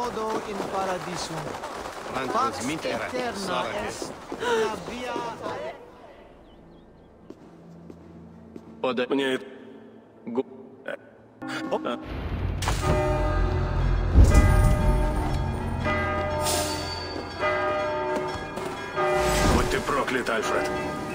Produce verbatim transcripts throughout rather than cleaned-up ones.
modo in paradisum. Pax eterna est la via. Подай мне... Гу... А. Будь ты проклят, Альфред.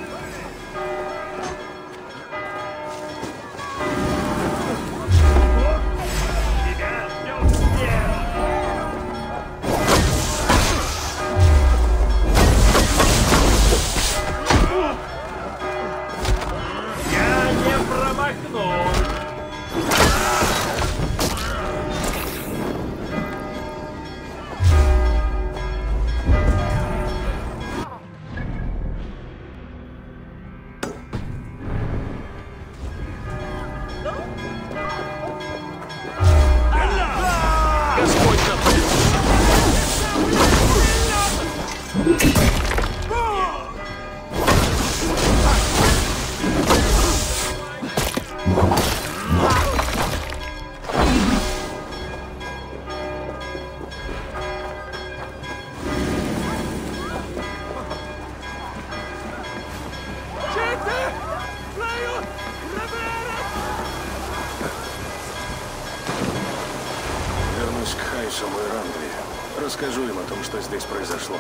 Вернусь к Хайсу и Рандли. Расскажу им о том, что здесь произошло.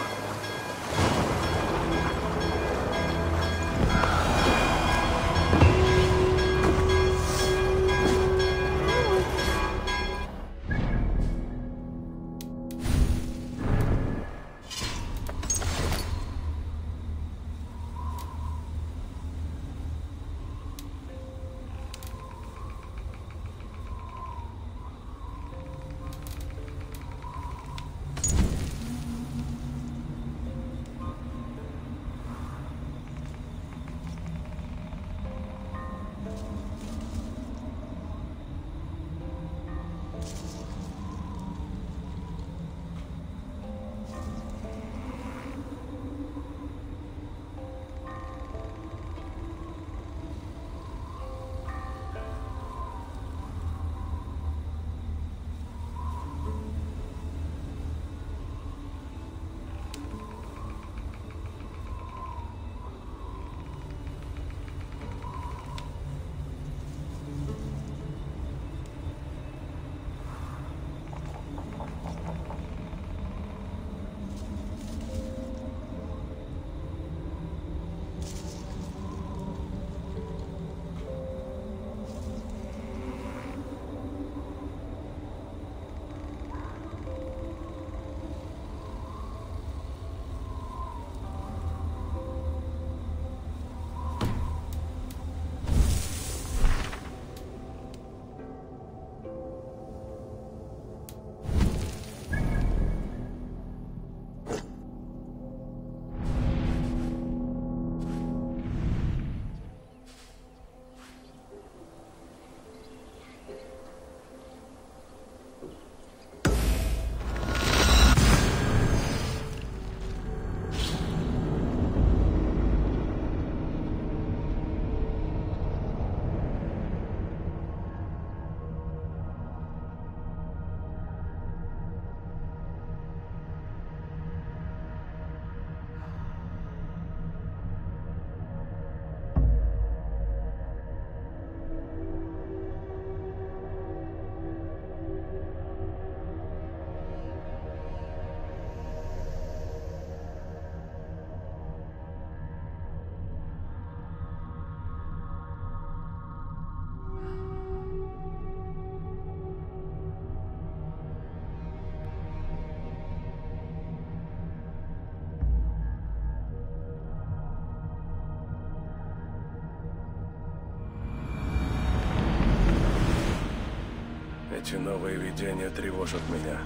Эти новые видения тревожат меня.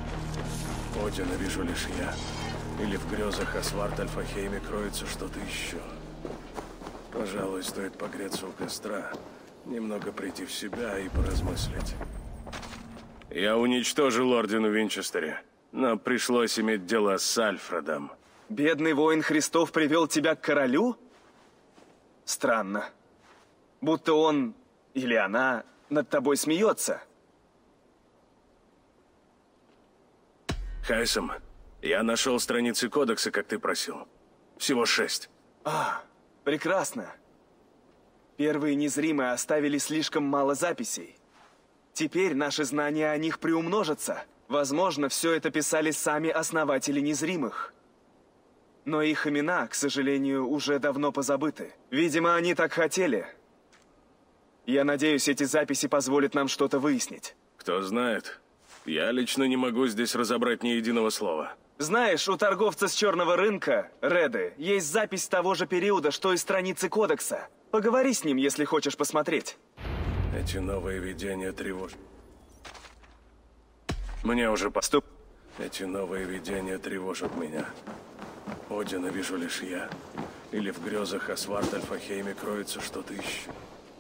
Одина вижу лишь я. Или в грезах о Сварт-Альфахейме кроется что-то еще. Пожалуй, стоит погреться у костра, немного прийти в себя и поразмыслить. Я уничтожил Орден в Винчестере, но пришлось иметь дело с Альфредом. Бедный воин Христов привел тебя к королю? Странно. Будто он или она над тобой смеется. Хайсом, я нашел страницы кодекса, как ты просил. Всего шесть. А, прекрасно. Первые незримые оставили слишком мало записей. Теперь наши знания о них приумножатся. Возможно, все это писали сами основатели незримых. Но их имена, к сожалению, уже давно позабыты. Видимо, они так хотели. Я надеюсь, эти записи позволят нам что-то выяснить. Кто знает. Я лично не могу здесь разобрать ни единого слова. Знаешь, у торговца с черного рынка, Реды, есть запись того же периода, что и страницы кодекса. Поговори с ним, если хочешь посмотреть. Эти новые видения тревожат. Мне уже поступ. Эти новые видения тревожат меня. Одина вижу лишь я. Или в грезах о Сварт-Альфахейме кроется что-то еще.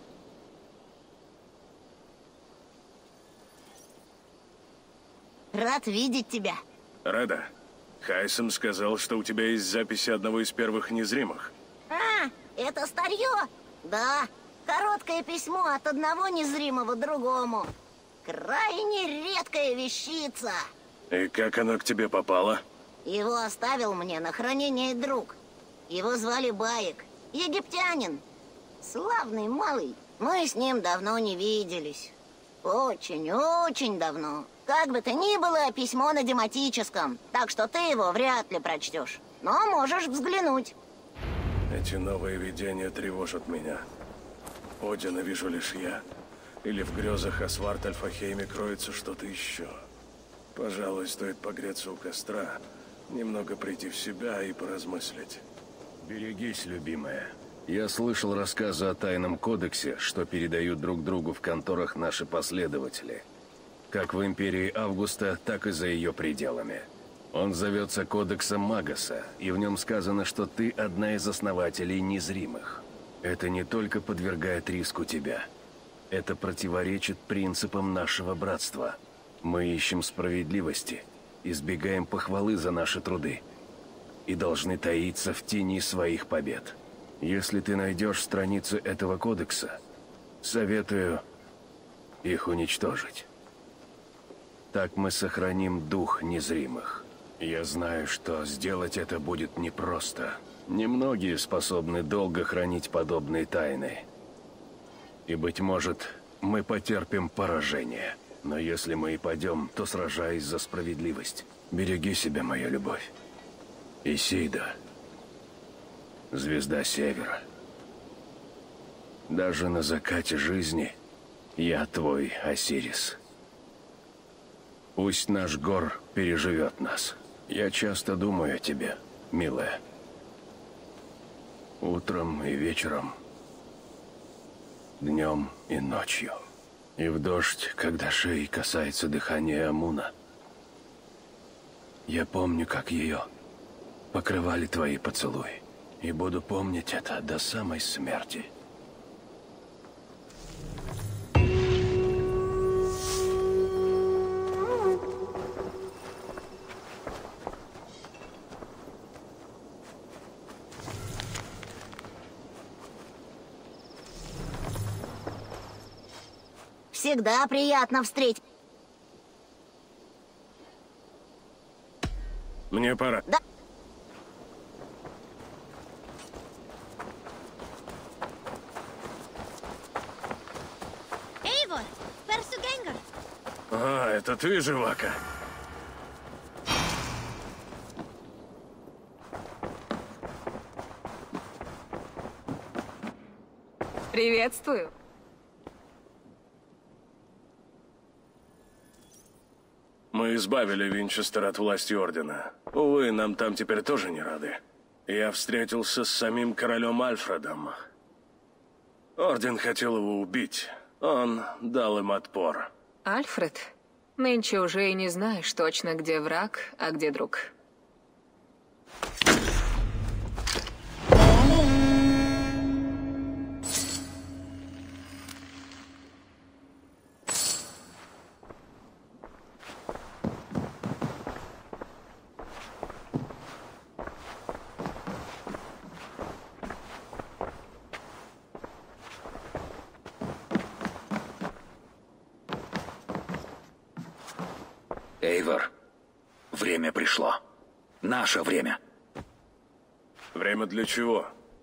Рад видеть тебя. Реда, Хайсом сказал, что у тебя есть записи одного из первых незримых. А, это старье? Да, короткое письмо от одного незримого другому. Крайне редкая вещица. И как оно к тебе попало? Его оставил мне на хранение друг. Его звали Баек, египтянин. Славный малый. Мы с ним давно не виделись. Очень-очень давно. Как бы то ни было, письмо на дематическом, так что ты его вряд ли прочтешь. Но можешь взглянуть. Эти новые видения тревожат меня. Одина вижу лишь я. Или в грезах о Сварт-Альфахейме кроется что-то еще. Пожалуй, стоит погреться у костра, немного прийти в себя и поразмыслить. Берегись, любимая. Я слышал рассказы о тайном кодексе, что передают друг другу в конторах наши последователи. Как в Империи Августа, так и за ее пределами. Он зовется Кодексом Магоса, и в нем сказано, что ты одна из основателей незримых. Это не только подвергает риску тебя. Это противоречит принципам нашего братства. Мы ищем справедливости, избегаем похвалы за наши труды и должны таиться в тени своих побед. Если ты найдешь страницу этого кодекса, советую их уничтожить. Так мы сохраним дух незримых. Я знаю, что сделать это будет непросто. Немногие способны долго хранить подобные тайны. И, быть может, мы потерпим поражение. Но если мы и пойдем, то сражаясь за справедливость. Береги себя, моя любовь. Исида. Звезда Севера. Даже на закате жизни я твой Осирис. Пусть наш Гор переживет нас. Я часто думаю о тебе, милая. Утром и вечером. Днем и ночью. И в дождь, когда шеи касается дыхания Амуна. Я помню, как ее покрывали твои поцелуи. И буду помнить это до самой смерти. Всегда приятно встретить. Мне пора. Да. Eivor, persu gengur? А, это ты, живака? Приветствую. Мы избавили Винчестер от власти Ордена. Увы, нам там теперь тоже не рады. Я встретился с самим королем Альфредом. Орден хотел его убить. Он дал им отпор. Альфред, нынче уже и не знаешь точно, где враг, а где друг. Эйвор, Время пришло. Наше время. Время для чего?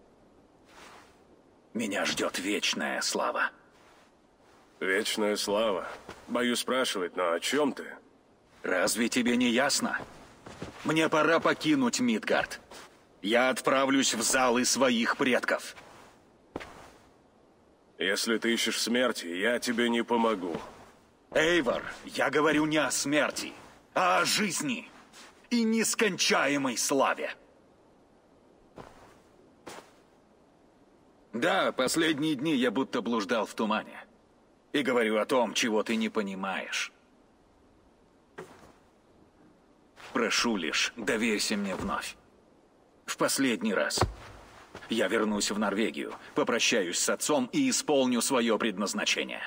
Меня ждет вечная слава. Вечная слава. Боюсь спрашивать, но о чем ты? Разве тебе не ясно? Мне пора покинуть Мидгард. Я отправлюсь в залы своих предков. Если ты ищешь смерти, я тебе не помогу. Эйвор, я говорю не о смерти, а о жизни и нескончаемой славе. Да, последние дни я будто блуждал в тумане. И говорю о том, чего ты не понимаешь. Прошу лишь, доверься мне вновь. В последний раз. Я вернусь в Норвегию, попрощаюсь с отцом и исполню свое предназначение.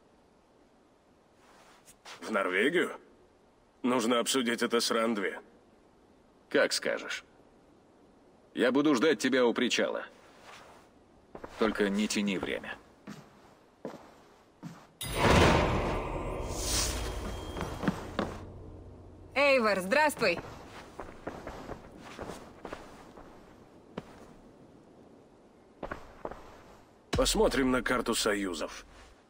В Норвегию? Нужно обсудить это с Рандви. Как скажешь. Я буду ждать тебя у причала. Только не тяни время. Эйвор, здравствуй! Посмотрим на карту союзов.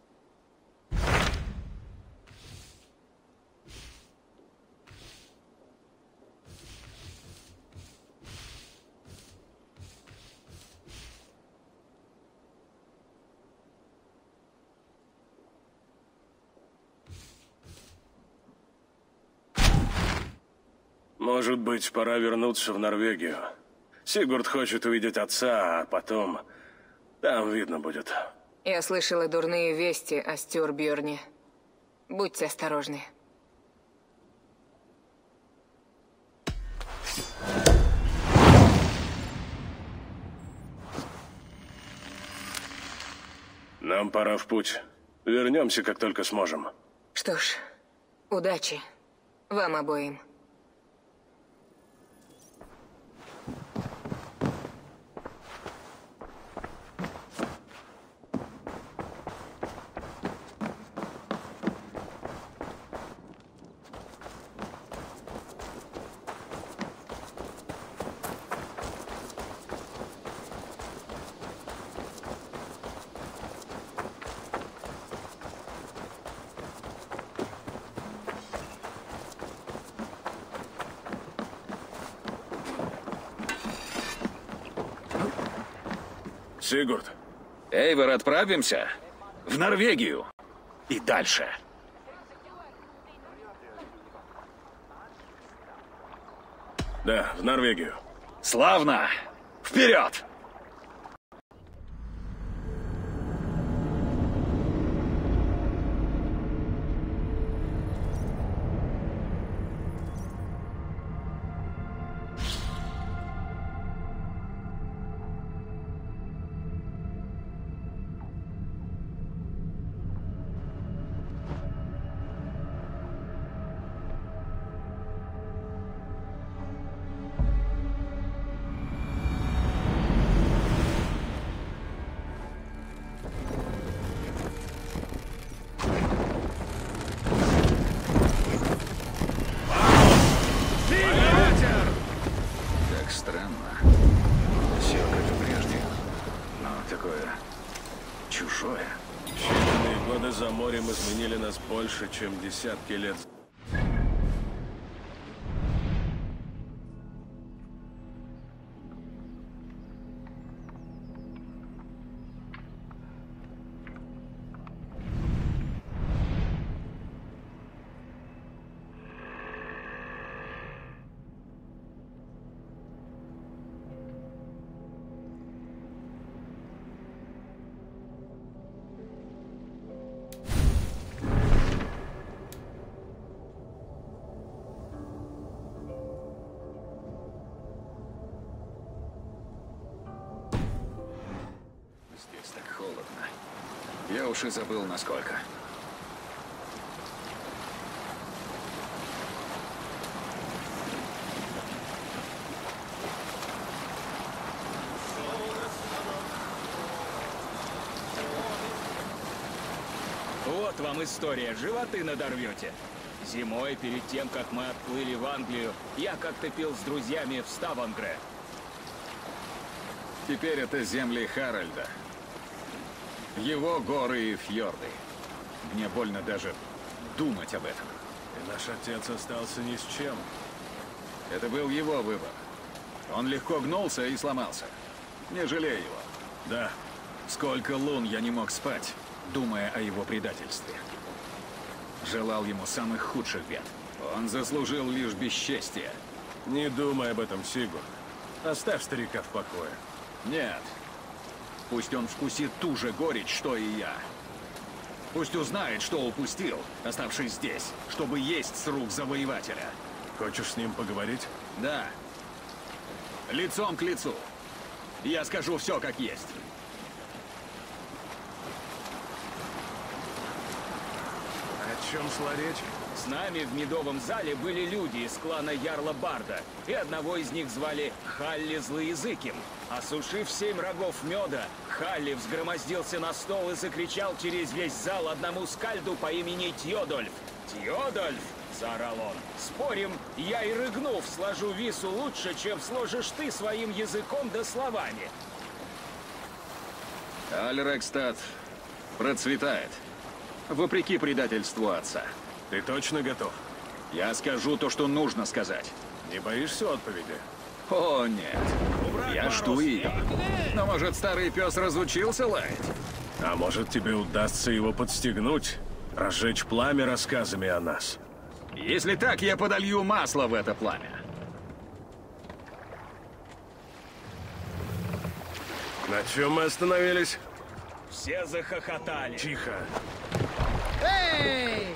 Может быть, пора вернуться в Норвегию. Сигурд хочет увидеть отца, а потом... Там видно будет. Я слышала дурные вести о Стюрбьерне. Будьте осторожны. Нам пора в путь. Вернемся, как только сможем. Что ж, удачи вам обоим. Сигурд. Эйвор, отправимся в Норвегию и дальше. Да, в Норвегию. Славно! Вперед! Изменили нас больше, чем десятки лет. Я уж и забыл, насколько. Вот вам история, животы надорвете. Зимой, перед тем, как мы отплыли в Англию, я как-то пил с друзьями в Ставангре. Теперь это земли Харальда. Его горы и фьорды. Мне больно даже думать об этом. И наш отец остался ни с чем. Это был его выбор. Он легко гнулся и сломался. Не жалею его. Да. Сколько лун я не мог спать, думая о его предательстве. Желал ему самых худших бед. Он заслужил лишь бесчестие. Не думай об этом, Сигурд. Оставь старика в покое. Нет. Пусть он вкусит ту же горечь, что и я. Пусть узнает, что упустил, оставшись здесь, чтобы есть с рук завоевателя. Хочешь с ним поговорить? Да. Лицом к лицу. Я скажу все как есть. О чем шла речь? С нами в Медовом зале были люди из клана Ярла Барда, и одного из них звали Халли Злоязыким. Осушив семь рогов меда, Халли взгромоздился на стол и закричал через весь зал одному скальду по имени Тьодольф. «Тьодольф!» — заорал он. «Спорим, я и рыгнув сложу вису лучше, чем сложишь ты своим языком да словами!» Альрекстад процветает. Вопреки предательству отца. Ты точно готов? Я скажу то, что нужно сказать. Не боишься отповеди? О, нет. Я жду ее. Но, может, старый пес разучился лаять? А может, тебе удастся его подстегнуть? Разжечь пламя рассказами о нас? Если так, я подолью масло в это пламя. На чем мы остановились? Все захохотали. Тихо. Эй!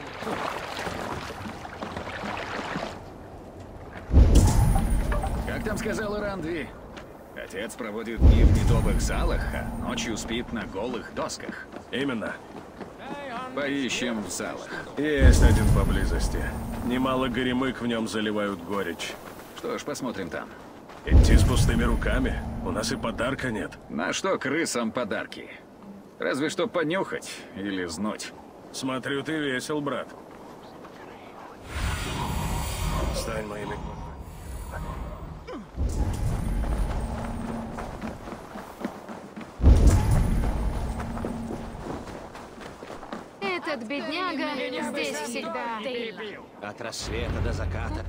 Как там сказал Рандви? Отец проводит дни в медовых залах, а ночью спит на голых досках. Именно. Поищем в залах. Есть один поблизости. Немало горемык в нем заливают горечь. Что ж, посмотрим там. Идти с пустыми руками? У нас и подарка нет. На что крысам подарки? Разве что понюхать или знуть. Смотрю, ты весел, брат. Стань моими... Этот бедняга здесь всегда. От рассвета до заката.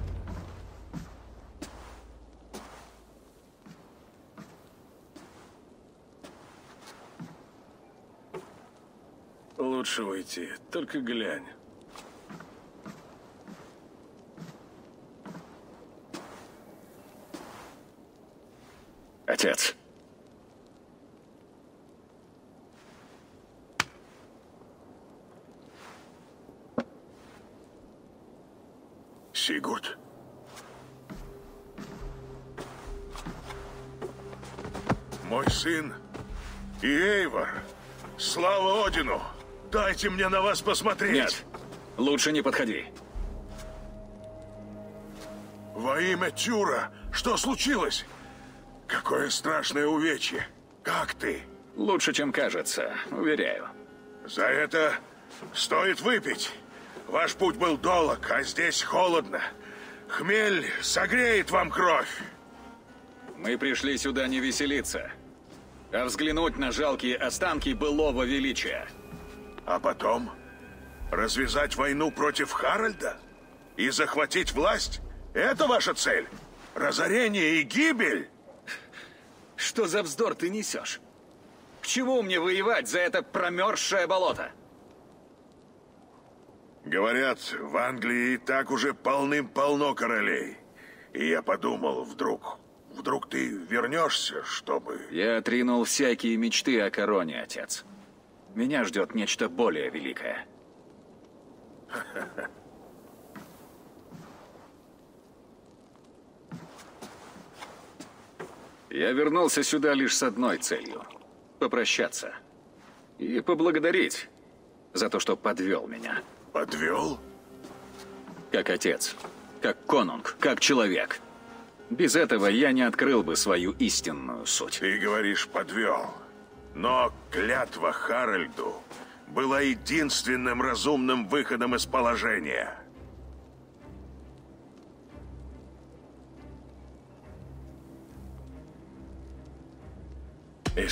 Лучше уйти, только глянь. Отец. Сигурд. Мой сын и Эйвор. Слава Одину! Дайте мне на вас посмотреть! Нет, лучше не подходи. Во имя Тюра, что случилось? Какое страшное увечье! Как ты? Лучше, чем кажется, уверяю. За это стоит выпить. Ваш путь был долг, а здесь холодно. Хмель согреет вам кровь. Мы пришли сюда не веселиться, а взглянуть на жалкие останки былого величия. А потом развязать войну против Харальда и захватить власть? Это ваша цель? Разорение и гибель? Что за вздор ты несешь? К чему мне воевать за это промерзшее болото? Говорят, в Англии и так уже полным-полно королей. И я подумал, вдруг, вдруг ты вернешься, чтобы... Я отринул всякие мечты о короне, отец. Меня ждет нечто более великое. Я вернулся сюда лишь с одной целью — попрощаться. И поблагодарить за то, что подвел меня. Подвел? Как отец, как конунг, как человек. Без этого я не открыл бы свою истинную суть. Ты говоришь, подвел. Но клятва Харальду была единственным разумным выходом из положения.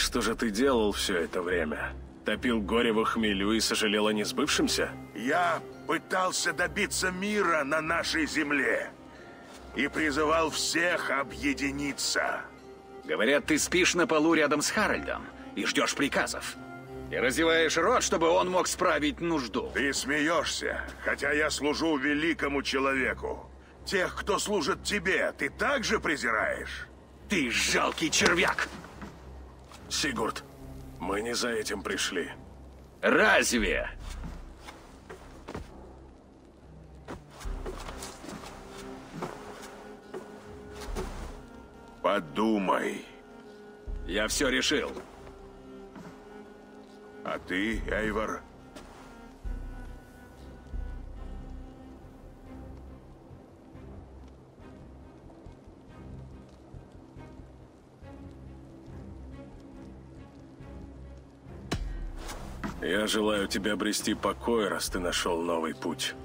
что же ты делал все это время? Топил горе во хмелю и сожалел о несбывшемся? Я пытался добиться мира на нашей земле и призывал всех объединиться. Говорят, ты спишь на полу рядом с Харальдом и ждешь приказов. И разеваешь рот, чтобы он мог справить нужду. Ты смеешься, хотя я служу великому человеку. Тех, кто служит тебе, ты также презираешь? Ты жалкий червяк! Сигурд, мы не за этим пришли. Разве? Подумай. Я все решил. А ты, Эйвор? Я желаю тебе обрести покой, раз ты нашел новый путь.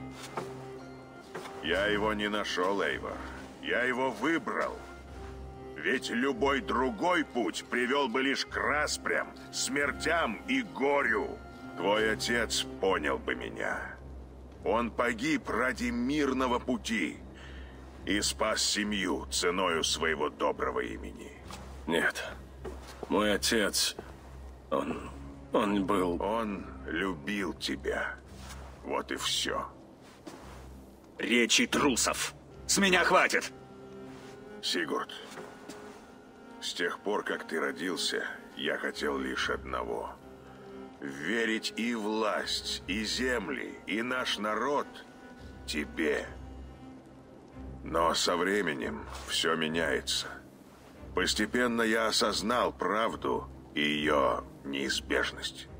Я его не нашел, Эйвор. Я его выбрал. Ведь любой другой путь привел бы лишь к распрям, смертям и горю. Твой отец понял бы меня. Он погиб ради мирного пути и спас семью ценою своего доброго имени. Нет. Мой отец, он... он был... Он любил тебя. Вот и все. Речи трусов. С меня хватит. Сигурд, с тех пор, как ты родился, я хотел лишь одного. Верить и власть, и земли, и наш народ тебе. Но со временем все меняется. Постепенно я осознал правду и ее неизбежность.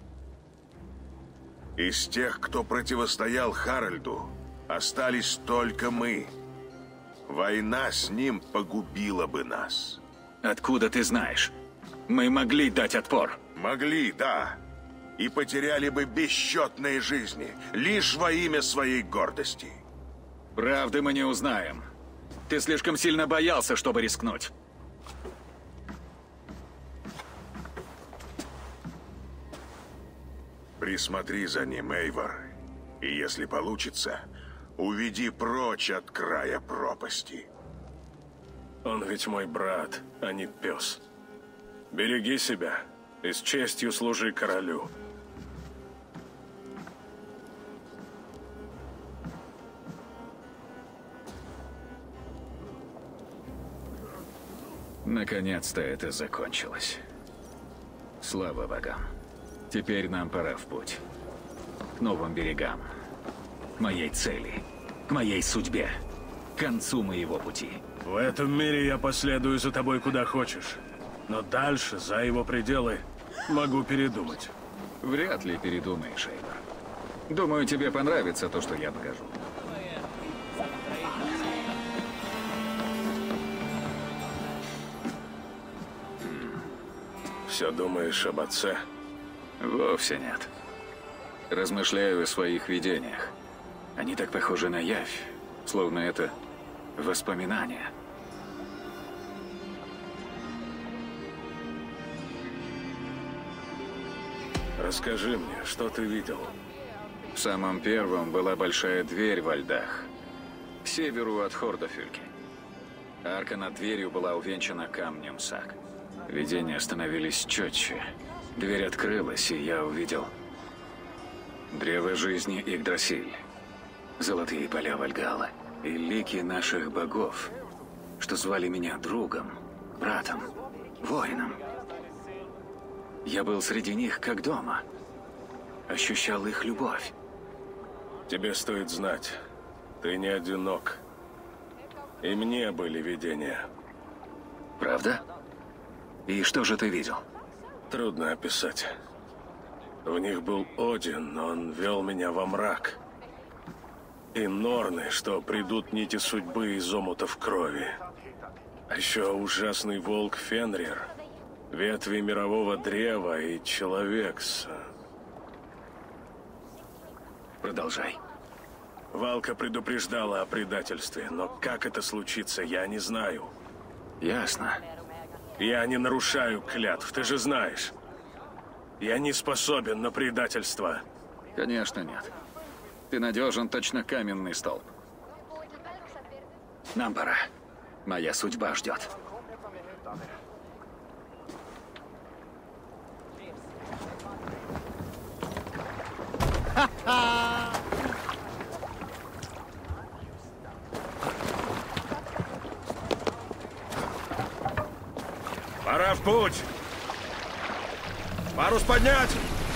Из тех, кто противостоял Харальду, остались только мы. Война с ним погубила бы нас. Откуда ты знаешь? Мы могли дать отпор. Могли, да. И потеряли бы бесчетные жизни, лишь во имя своей гордости. Правды мы не узнаем. Ты слишком сильно боялся, чтобы рискнуть. Присмотри за ним, Эйвор. И если получится, уведи прочь от края пропасти. Он ведь мой брат, а не пес. Береги себя и с честью служи королю. Наконец-то это закончилось. Слава богам. Теперь нам пора в путь. К новым берегам. К моей цели. К моей судьбе. К концу моего пути. В этом мире я последую за тобой куда хочешь. Но дальше, за его пределы, могу передумать. Вряд ли передумаешь, Эйвор. Думаю, тебе понравится то, что я покажу. Все думаешь об отце? Вовсе нет. Размышляю о своих видениях. Они так похожи на явь, словно это воспоминания. Расскажи мне, что ты видел? В самом первом была большая дверь во льдах, к северу от Хордофюльки. Арка над дверью была увенчана камнем сак. Видения становились четче. Дверь открылась, и я увидел древо жизни Игдрасиль, золотые поля Вальгалла и лики наших богов, что звали меня другом, братом, воином. Я был среди них как дома, ощущал их любовь. Тебе стоит знать, ты не одинок. И мне были видения. Правда? И что же ты видел? Трудно описать. В них был Один, но он вел меня во мрак. И Норны, что придут нити судьбы из омутов крови. А еще ужасный волк Фенрир, ветви мирового древа и человек с... Продолжай. Валка предупреждала о предательстве, но как это случится, я не знаю. Ясно. Я не нарушаю клятв, ты же знаешь. Я не способен на предательство. Конечно, нет. Ты надежен, точно каменный столб. Нам пора. Моя судьба ждет. Пора в путь! Парус поднять!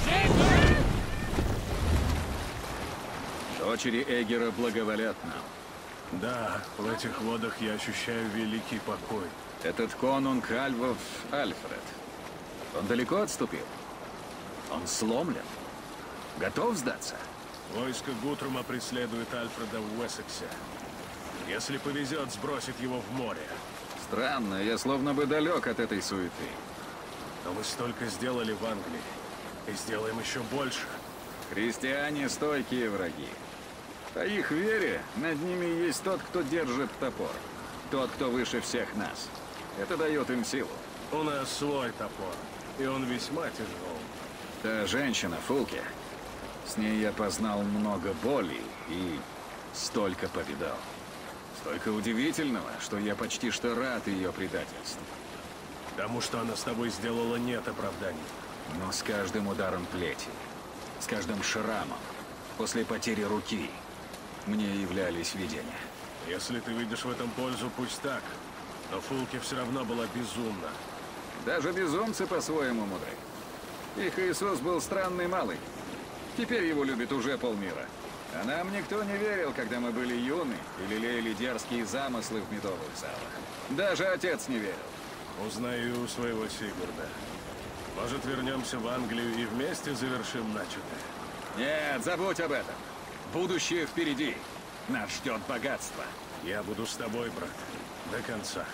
Дочери Эгера благоволят нам. Да, в этих водах я ощущаю великий покой. Этот конунг Альвов Альфред. Он далеко отступил? Он сломлен? Готов сдаться? Войско Гутрума преследует Альфреда в Уэссексе. Если повезет, сбросит его в море. Странно, я словно бы далек от этой суеты. Но мы столько сделали в Англии. И сделаем еще больше. Христиане — стойкие враги. По их вере, над ними есть тот, кто держит топор. Тот, кто выше всех нас. Это дает им силу. У нас свой топор. И он весьма тяжел. Та женщина, Фулке. С ней я познал много боли и столько повидал. Столько удивительного, что я почти что рад ее предательству. Тому, что она с тобой сделала, нет оправданий. Но с каждым ударом плети, с каждым шрамом, после потери руки, мне являлись видения. Если ты видишь в этом пользу, пусть так. Но Фулке все равно была безумна. Даже безумцы по-своему мудры. Их Иисус был странный малый. Теперь его любит уже полмира. А нам никто не верил, когда мы были юны и лелеяли дерзкие замыслы в медовых залах. Даже отец не верил. Узнаю у своего Сигурда. Может, вернемся в Англию и вместе завершим начатое? Нет, забудь об этом. Будущее впереди. Нас ждет богатство. Я буду с тобой, брат, до конца.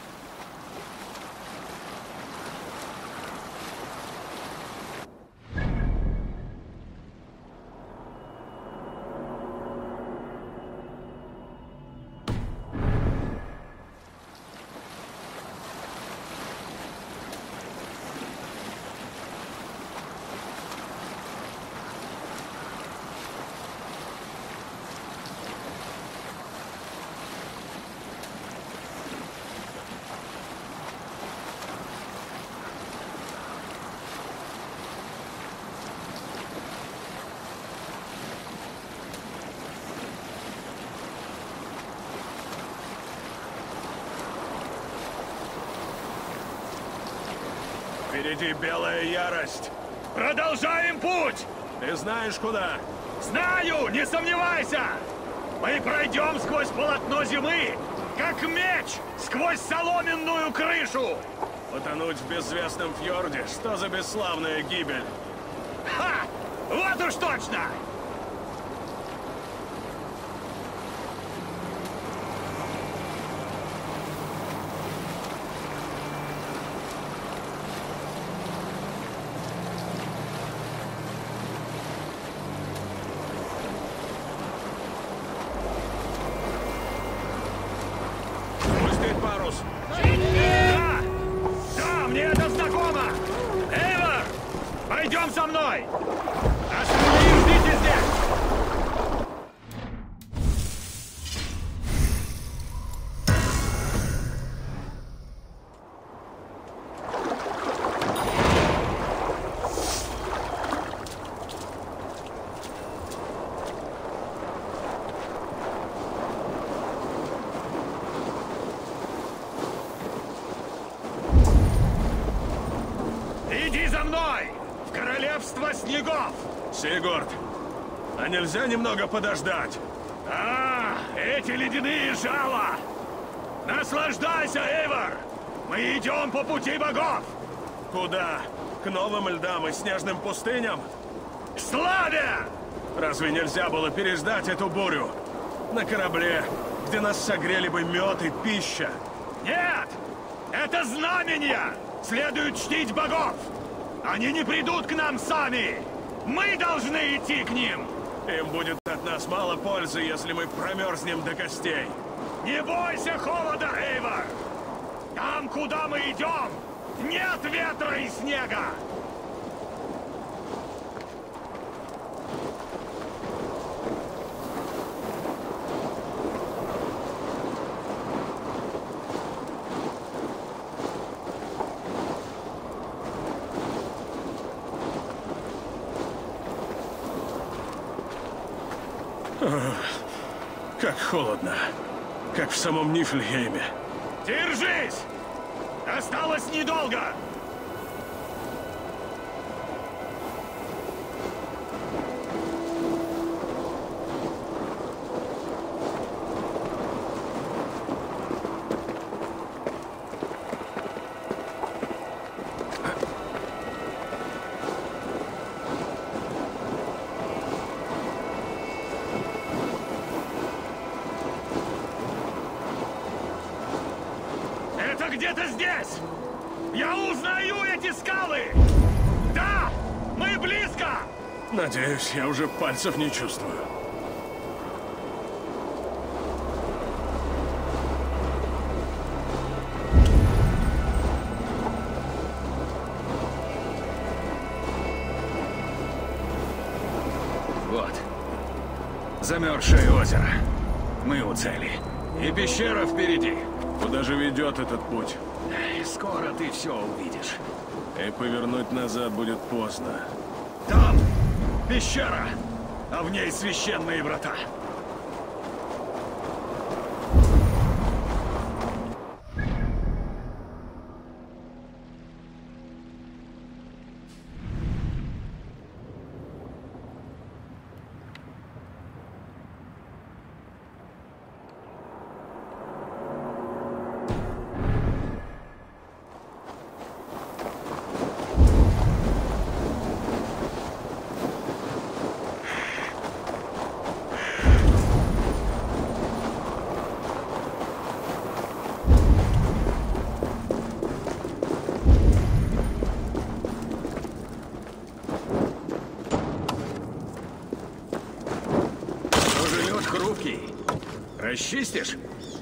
Впереди белая ярость. Продолжаем путь! Ты знаешь, куда? Знаю, не сомневайся! Мы пройдем сквозь полотно зимы, как меч сквозь соломенную крышу! Потонуть в беззвездном фьорде? Что за бесславная гибель? Ха! Вот уж точно! Парус! Да! Да, мне это знакомо! Эйвор! Пойдем со мной! Остальные ждите здесь! Иди за мной! В королевство снегов! Сигурд, а нельзя немного подождать? А, эти ледяные жала! Наслаждайся, Эйвор! Мы идем по пути богов! Куда? К новым льдам и снежным пустыням? К славе! Разве нельзя было переждать эту бурю? На корабле, где нас согрели бы мед и пища? Нет! Это знамения! Следует чтить богов! Они не придут к нам сами! Мы должны идти к ним! Им будет от нас мало пользы, если мы промерзнем до костей. Не бойся холода, Эйвор! Там, куда мы идем, нет ветра и снега! Как холодно. Как в самом Нифльхейме. Держись! Осталось недолго! Где-то здесь! Я узнаю эти скалы! Да! Мы близко! Надеюсь, я уже пальцев не чувствую. Вот. Замерзшее озеро. Мы у цели. И пещера впереди. Куда же ведет этот путь? Скоро ты все увидишь. И повернуть назад будет поздно. Там пещера, а в ней священные врата. Расчистишь?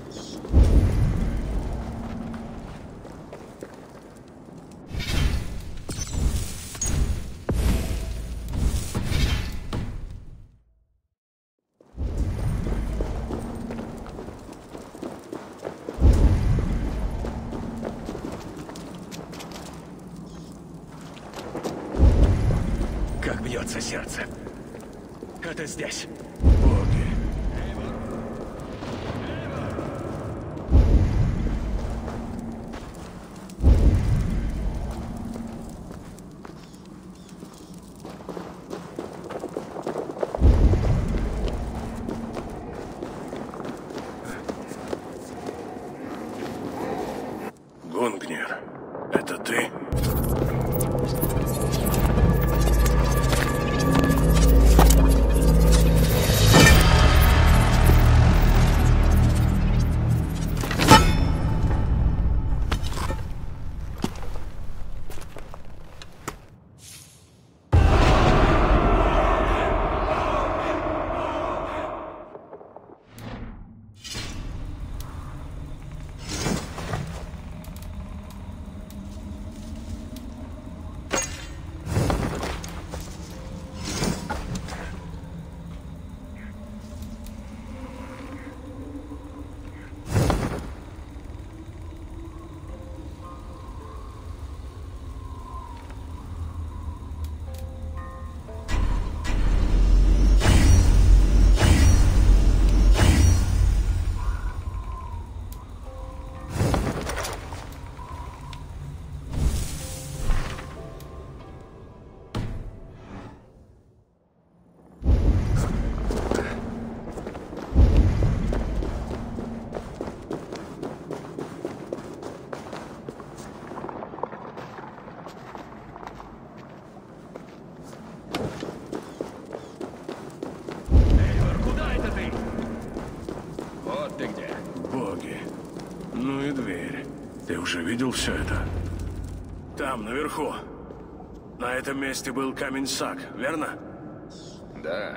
Как бьется сердце. Это здесь. Боги. Гунгнир, это ты? Ты уже видел все это? Там, наверху. На этом месте был камень Сак, верно? Да,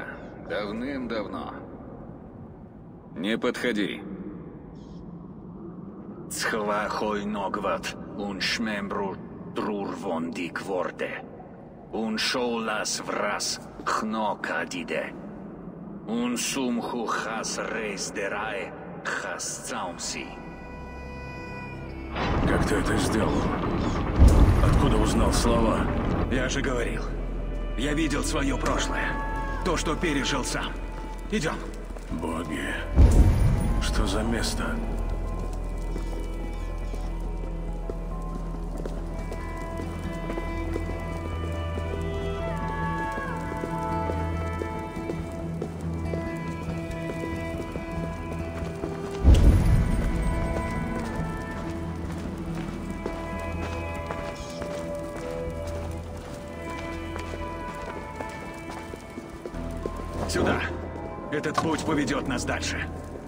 давным-давно. Не подходи. Schwachoi nogvat, un schmembru drurvondi kvorde. Un sholas vras knokadide. Un sумху хас рейс дерае хас цаумси. Как ты это сделал? Откуда узнал слова? Я же говорил. Я видел свое прошлое. То, что пережил сам. Идем. Боги. Что за место? Сюда. Этот путь поведет нас дальше.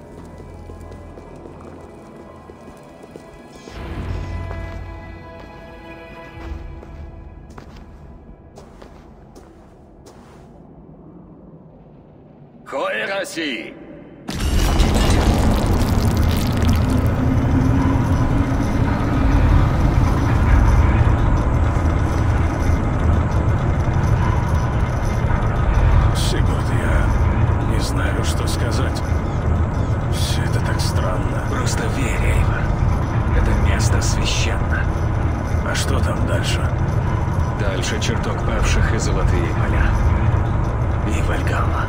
Коэраси! Дальше чертог павших и золотые поля. И Вальгалла.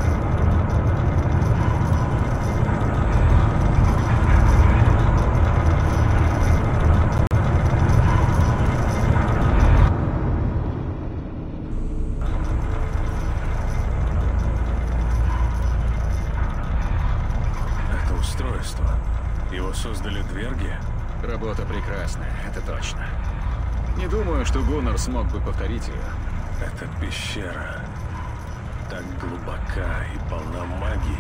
Это устройство. Его создали дверги? Работа прекрасная, это точно. Не думаю, что Гуннар смог бы повторить ее. Эта пещера так глубока и полна магии.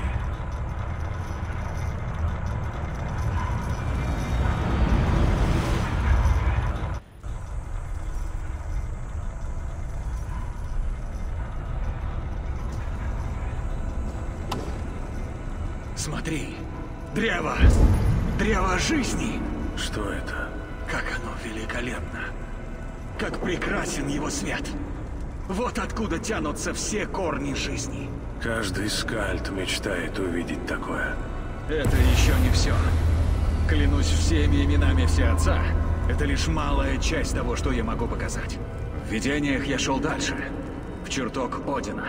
Смотри, древо! Древо жизни! Что это? Как оно великолепно! Как прекрасен его свет! Вот откуда тянутся все корни жизни. Каждый скальд мечтает увидеть такое. Это еще не все. Клянусь всеми именами Всеотца, это лишь малая часть того, что я могу показать. В видениях я шел дальше, в чертог Одина.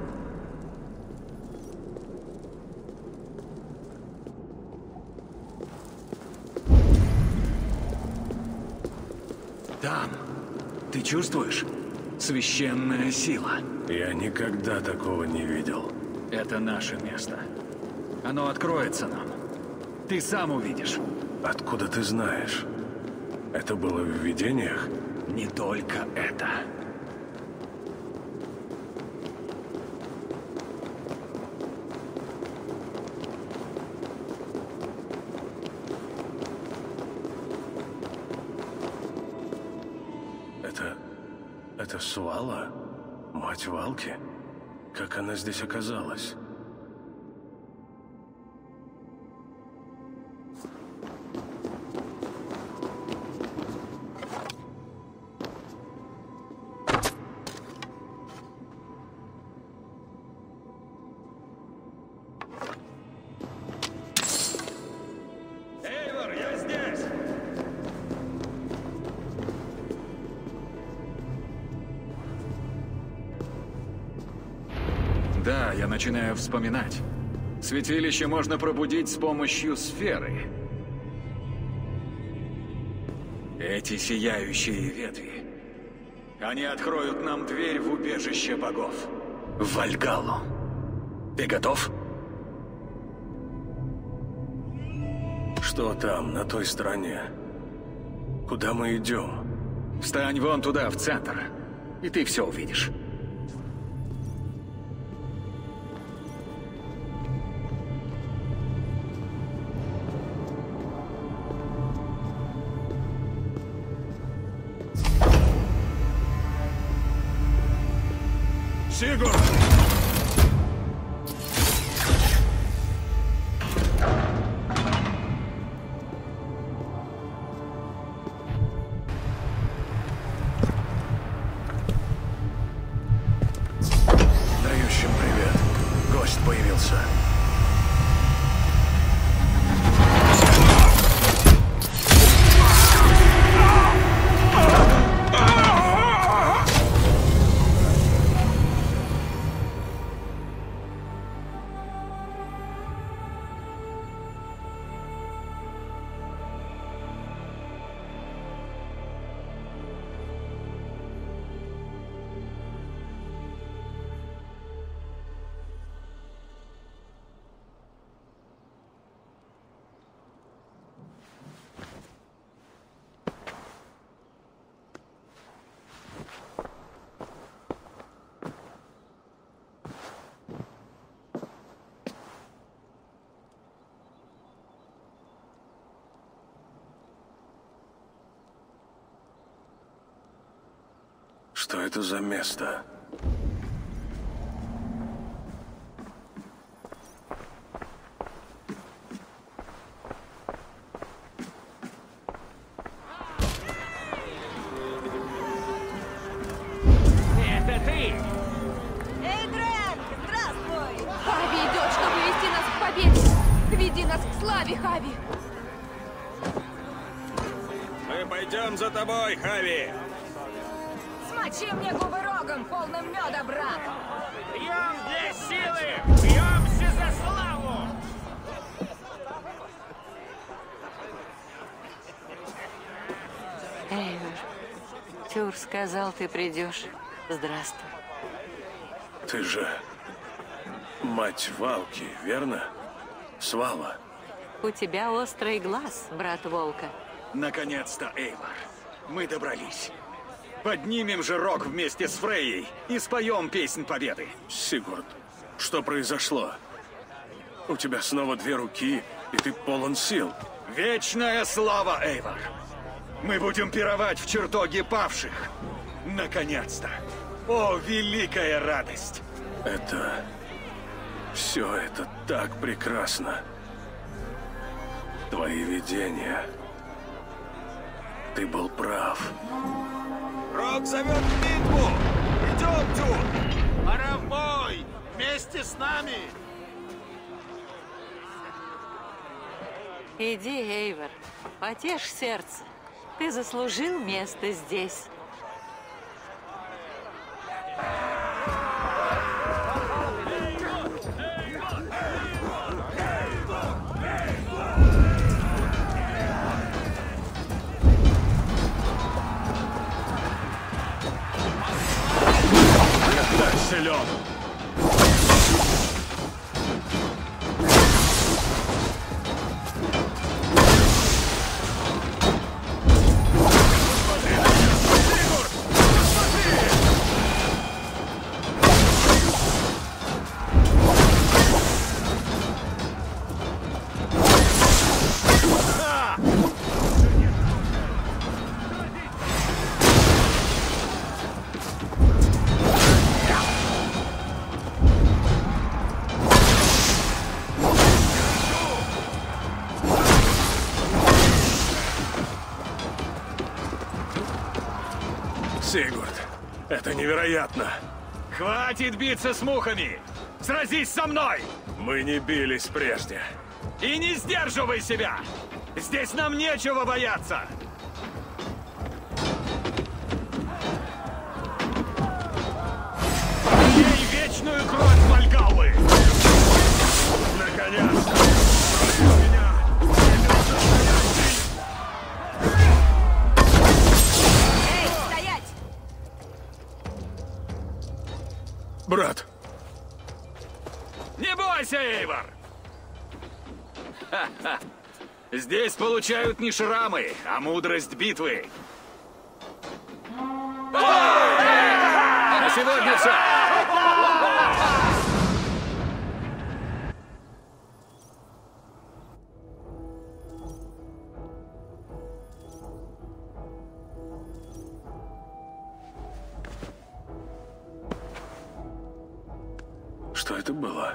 Там, ты чувствуешь? Священная сила. Я никогда такого не видел. Это наше место. Оно откроется нам. Ты сам увидишь. Откуда ты знаешь? Это было в видениях? Не только это. Это... это Свала? Мать Валки? Как она здесь оказалась? Эйвор, я здесь! Да, я начинаю вспоминать. Святилище можно пробудить с помощью сферы. Эти сияющие ветви. Они откроют нам дверь в убежище богов. В Вальгаллу. Ты готов? Что там, на той стороне? Куда мы идем? Встань вон туда, в центр, и ты все увидишь. Сигурд! появился. Что это за место? Это ты! Эй, Дрэнк, здравствуй! Хави идет, чтобы вести нас к победе! Веди нас к славе, Хави! Мы пойдем за тобой, Хави! Смочи мне губы рогом, полным меда, брат! Пьем для силы! Пьемся за славу! Эйвор, Тюр сказал, ты придешь. Здравствуй. Ты же мать Валки, верно? Свала. У тебя острый глаз, брат Волка. Наконец-то, Эйвор, мы добрались. Поднимем же рог вместе с Фрейей и споем песнь победы. Сигурд, что произошло? У тебя снова две руки, и ты полон сил. Вечная слава, Эйвор! Мы будем пировать в чертоге павших. Наконец-то! О, великая радость! Это... Все это так прекрасно. Твои видения. Ты был прав. Рог зовет в битву! Идем, Тюр! Пора в бой! Вместе с нами! Иди, Эйвор, потешь сердце. Ты заслужил место здесь. Так силен. Сигурд, это невероятно. Хватит биться с мухами! Сразись со мной! Мы не бились прежде. И не сдерживай себя! Здесь нам нечего бояться! Пей вечную кровь Вальгаллы! Наконец-то! Эй, стоять! Брат! Не бойся, Эйвор! Ха-ха! Здесь получают не шрамы, а мудрость битвы. На сегодня все! Что это было?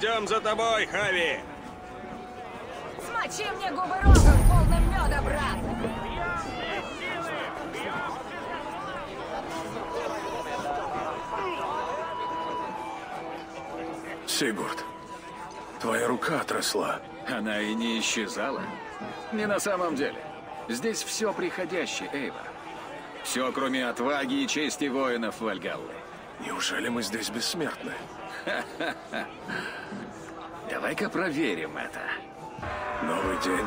пойдем за тобой, Хави! Смочи мне губы рогом, полным меда, брат! Сигурд, твоя рука отросла. Она и не исчезала. Не на самом деле. Здесь все приходящее, Эйвор. Все, кроме отваги и чести воинов Вальгаллы. Неужели мы здесь бессмертны? Давай-ка проверим это. Новый день.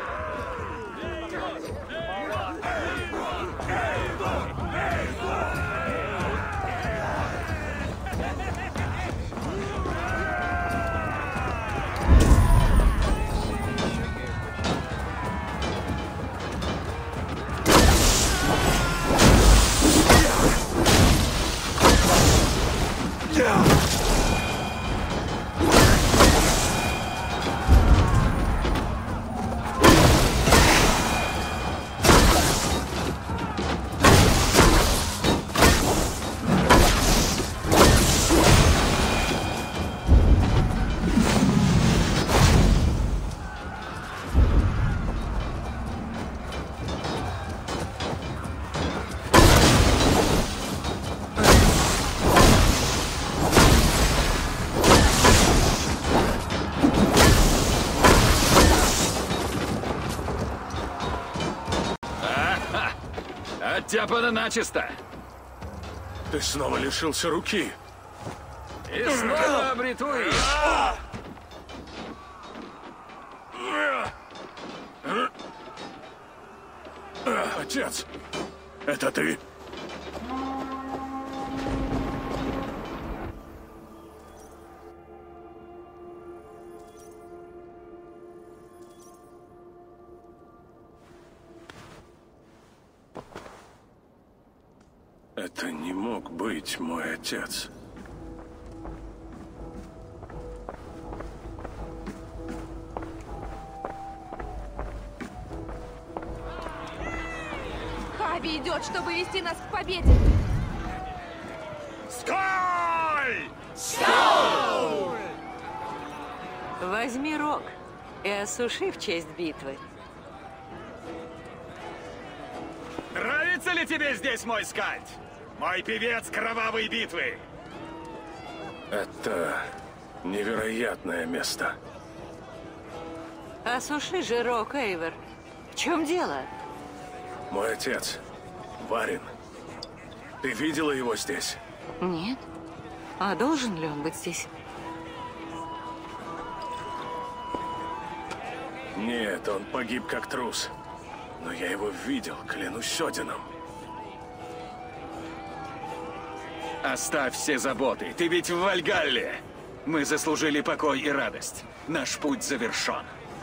Оттяпано начисто. Ты снова лишился руки. И снова обрету ее. Отец, это ты? Это не мог быть мой отец. Хави идет, чтобы вести нас к победе. Стой! Стой! Возьми рог и осуши в честь битвы. Нравится ли тебе здесь мой скальд? Мой певец кровавой битвы! Это невероятное место. Осуши же рог, Эйвор. В чем дело? Мой отец, Варин. Ты видела его здесь? Нет. А должен ли он быть здесь? Нет, он погиб как трус. Но я его видел, клянусь Одином. Оставь все заботы. Ты ведь в Вальгалле. Мы заслужили покой и радость. Наш путь завершен.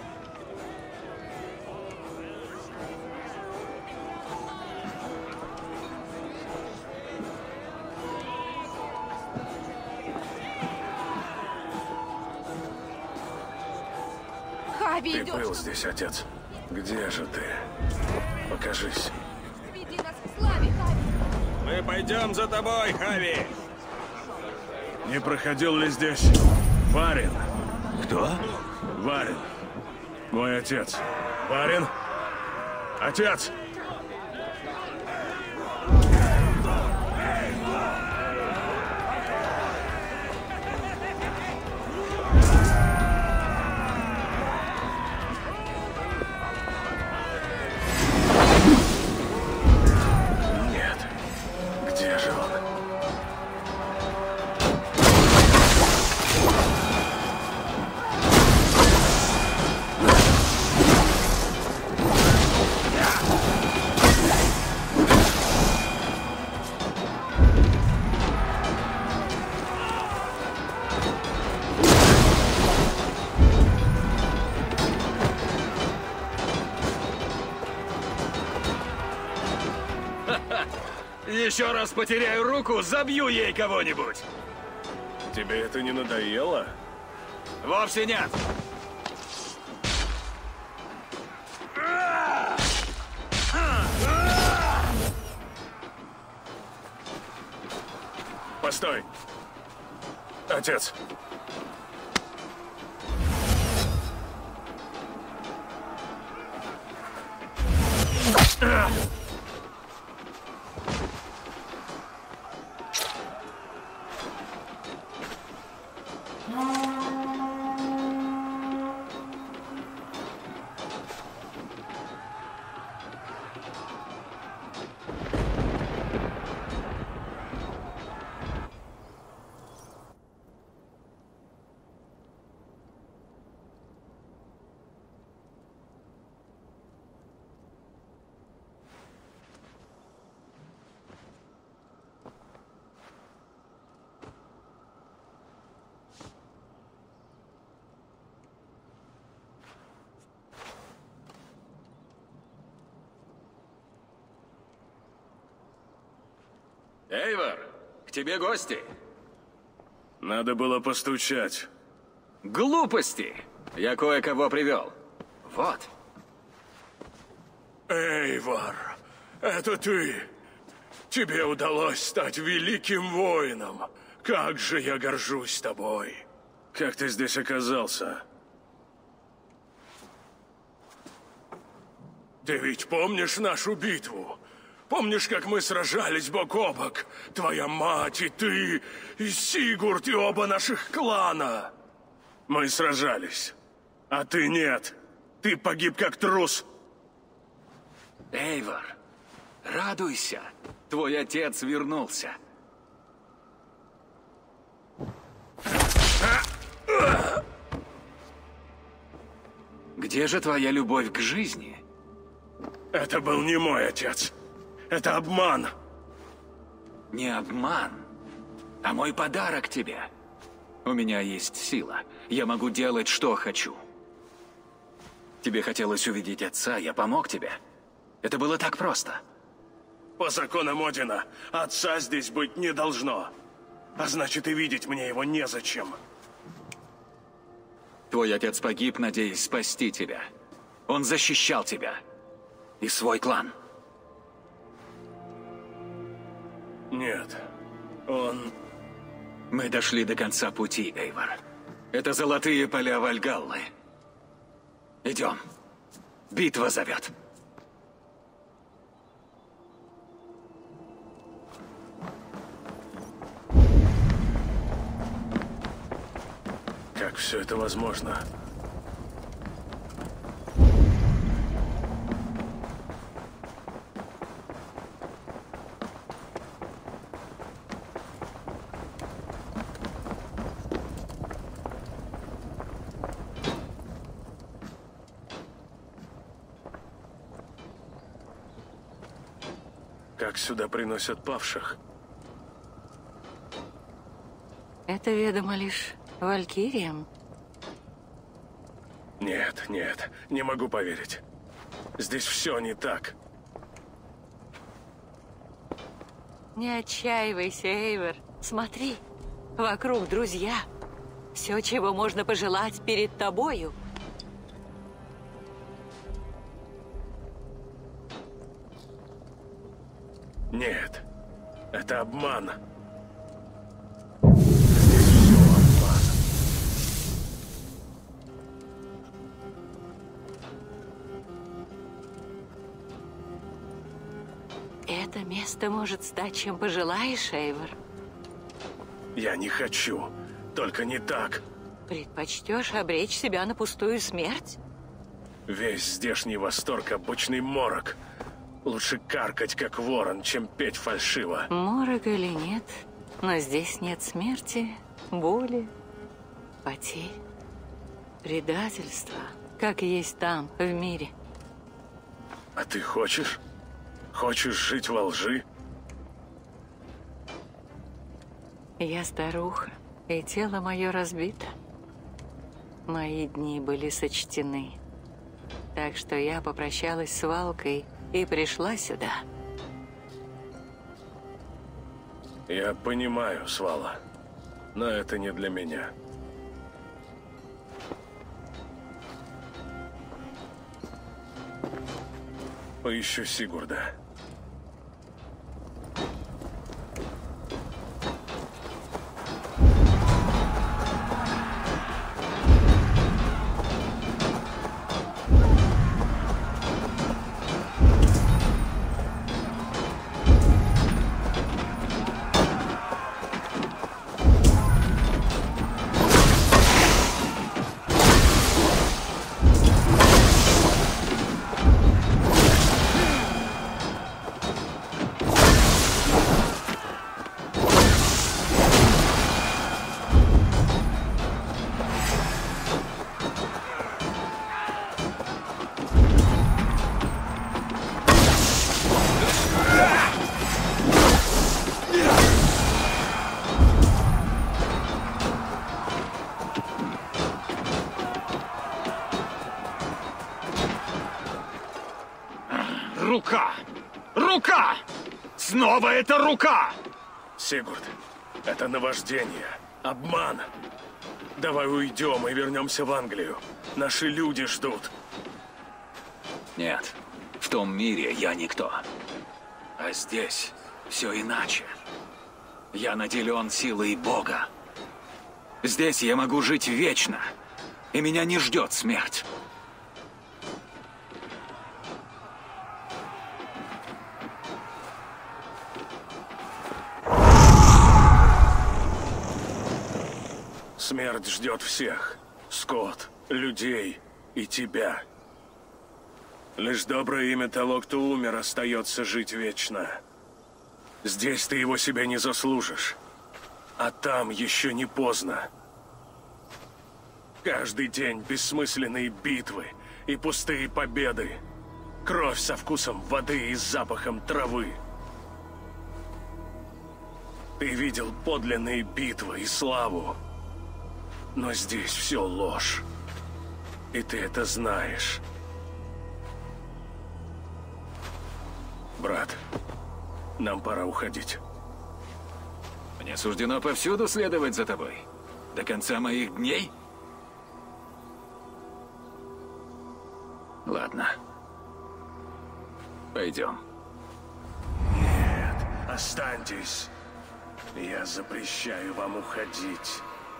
Хави Ты идет, был чтобы здесь, отец. Где же ты? Покажись. веди нас к славе, Хави. Мы пойдем за тобой, Хави! Не проходил ли здесь Варин? Кто? Варин. Мой отец. Варин? Отец! Нет. Где же он? Еще раз потеряю руку, забью ей кого-нибудь. Тебе это не надоело? Вовсе нет. Постой! Отец! Эйвор, к тебе гости. Надо было постучать. Глупости! Я кое-кого привел. Вот. Эйвор, это ты. Тебе удалось стать великим воином. Как же я горжусь тобой. Как ты здесь оказался? Ты ведь помнишь нашу битву? Помнишь, как мы сражались бок о бок? Твоя мать и ты, и Сигурд, и оба наших клана. Мы сражались, а ты нет. Ты погиб как трус. Эйвор, радуйся. Твой отец вернулся. Где же твоя любовь к жизни? Это был не мой отец. Это обман. Не обман, а мой подарок тебе. У меня есть сила. Я могу делать, что хочу. Тебе хотелось увидеть отца, я помог тебе. Это было так просто. По законам Одина, отца здесь быть не должно. А значит, и видеть мне его незачем. Твой отец погиб, надеясь спасти тебя. Он защищал тебя. И свой клан. Нет, он... Мы дошли до конца пути, Эйвор. Это золотые поля Вальгаллы. Идем. Битва зовет. Как все это возможно? Как сюда приносят павших? Это ведомо лишь валькириям. Нет, нет, не могу поверить. Здесь все не так. Не отчаивайся, Эйвор. Смотри, вокруг друзья. Все, чего можно пожелать перед тобою. Нет, это обман. Здесь все обман. Это место может стать, чем пожелаешь, Эйвор. Я не хочу, только не так. Предпочтешь обречь себя на пустую смерть? Весь здешний восторг — обычный морок. Лучше каркать, как ворон, чем петь фальшиво. Морок или нет, но здесь нет смерти, боли, потерь, предательства, как есть там, в мире. А ты хочешь? Хочешь жить во лжи? Я старуха, и тело мое разбито. Мои дни были сочтены. Так что я попрощалась с Валкой и пришла сюда. Я понимаю, Свала, но это не для меня. Поищу Сигурда. Рука! Рука! Снова это рука! Сигурд, это наваждение, обман. Давай уйдем и вернемся в Англию. Наши люди ждут. Нет, в том мире я никто. А здесь все иначе. Я наделен силой Бога. Здесь я могу жить вечно, и меня не ждет смерть. Смерть ждет всех. Скот, людей и тебя. Лишь доброе имя того, кто умер, остается жить вечно. Здесь ты его себе не заслужишь. А там еще не поздно. Каждый день бессмысленные битвы и пустые победы. Кровь со вкусом воды и запахом травы. Ты видел подлинные битвы и славу. Но здесь все ложь. И ты это знаешь. Брат, нам пора уходить. Мне суждено повсюду следовать за тобой. До конца моих дней? Ладно. Пойдем. Нет, останьтесь. Я запрещаю вам уходить.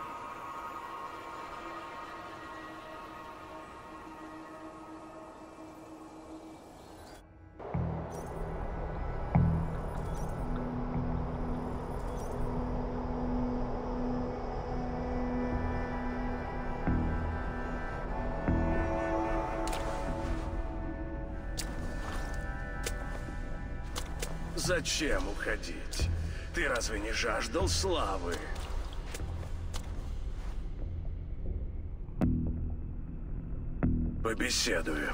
Зачем уходить? Ты разве не жаждал славы? Побеседуем.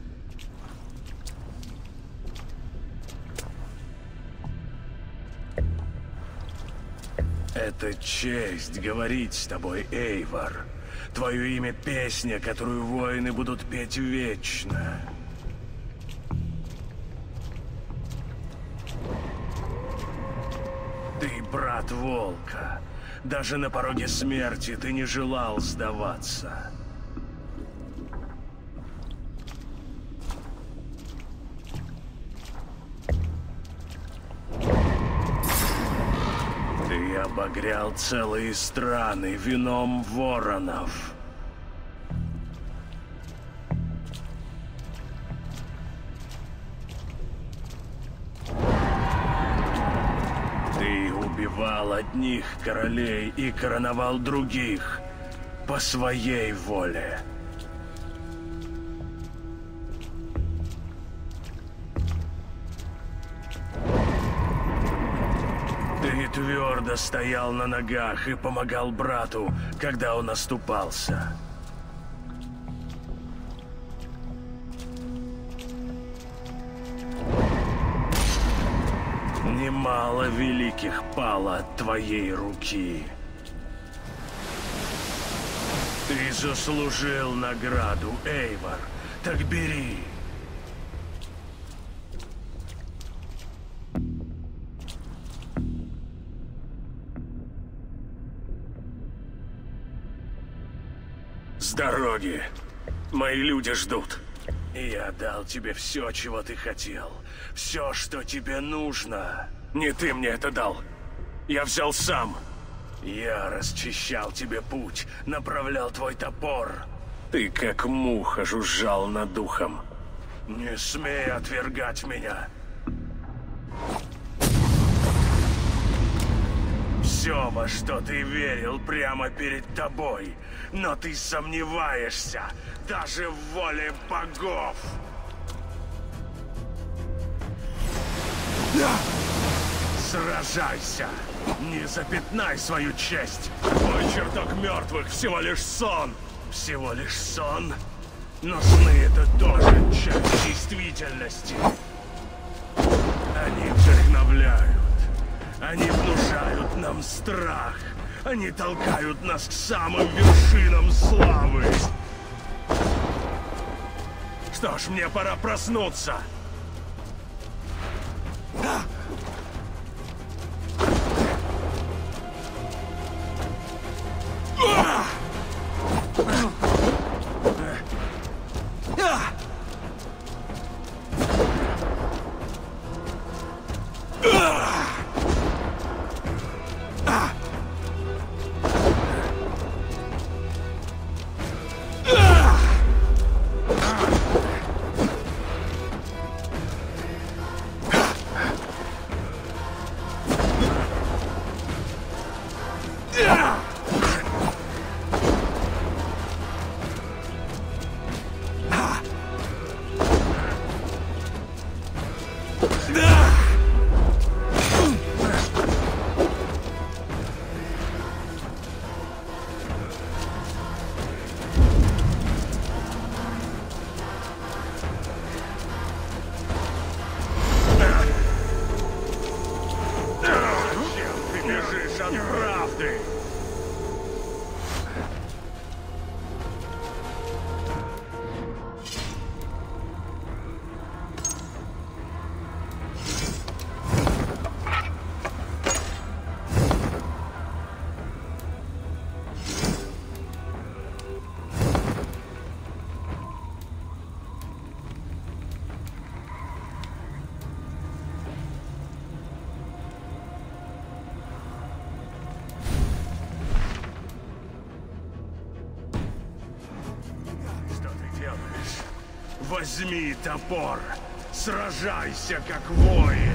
Это честь говорить с тобой, Эйвор. Твое имя — песня, которую воины будут петь вечно. Ты брат Волка. Даже на пороге смерти ты не желал сдаваться. Ты обогрял целые страны вином воронов. Ты убивал одних королей и короновал других по своей воле. Ты твердо стоял на ногах и помогал брату, когда он оступался. Немало великих пало от твоей руки. Ты заслужил награду, Эйвор. Так бери. С дороги. Мои люди ждут. И я дал тебе все, чего ты хотел. Все, что тебе нужно. Не ты мне это дал. Я взял сам. Я расчищал тебе путь, направлял твой топор. Ты как муха жужжал над духом. Не смей отвергать меня. Все, во что ты верил, прямо перед тобой. Но ты сомневаешься даже в воле богов. Сражайся! Не запятнай свою честь! Твой чертог мертвых всего лишь сон! Всего лишь сон? Но сны — это тоже часть действительности. Они вдохновляют. Они внушают нам страх. Они толкают нас к самым вершинам славы. Что ж, мне пора проснуться. Возьми топор, сражайся как воин.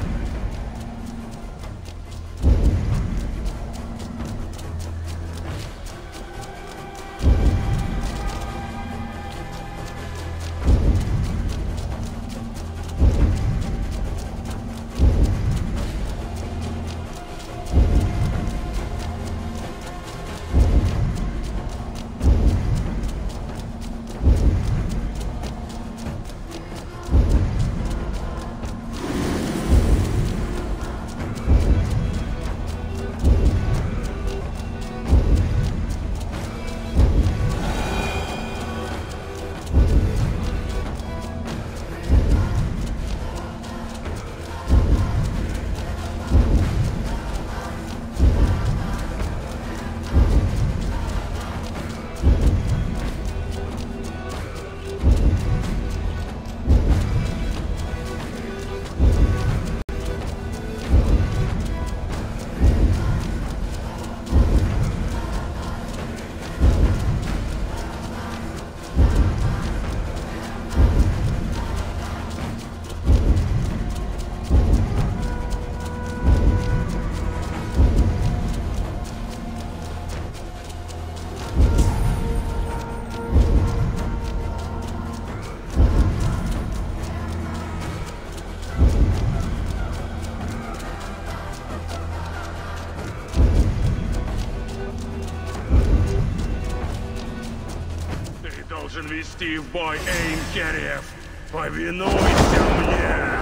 Должен вести в бой Эйнхерев. Повинуйся мне!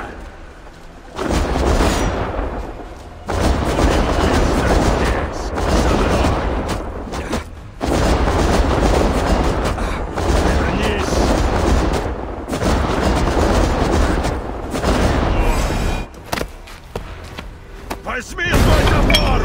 Возьми свой топор!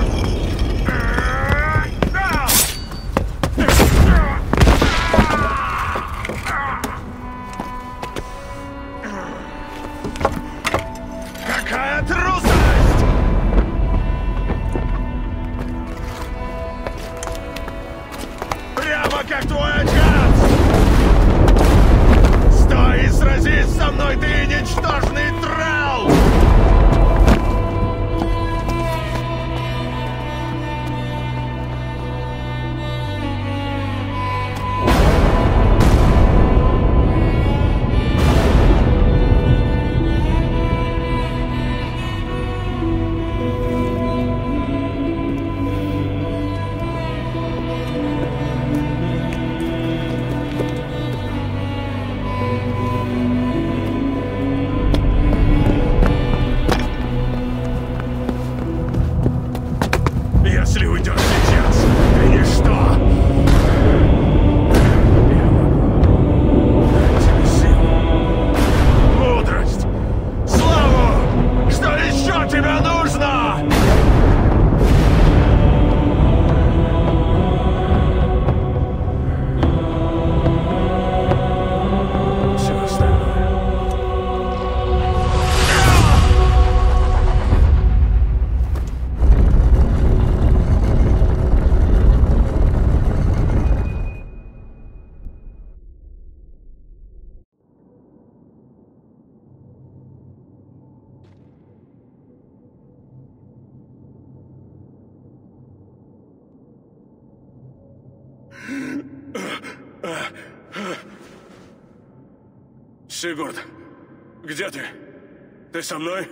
Сигурд, где ты? Ты со мной?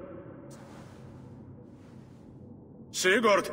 Сигурд!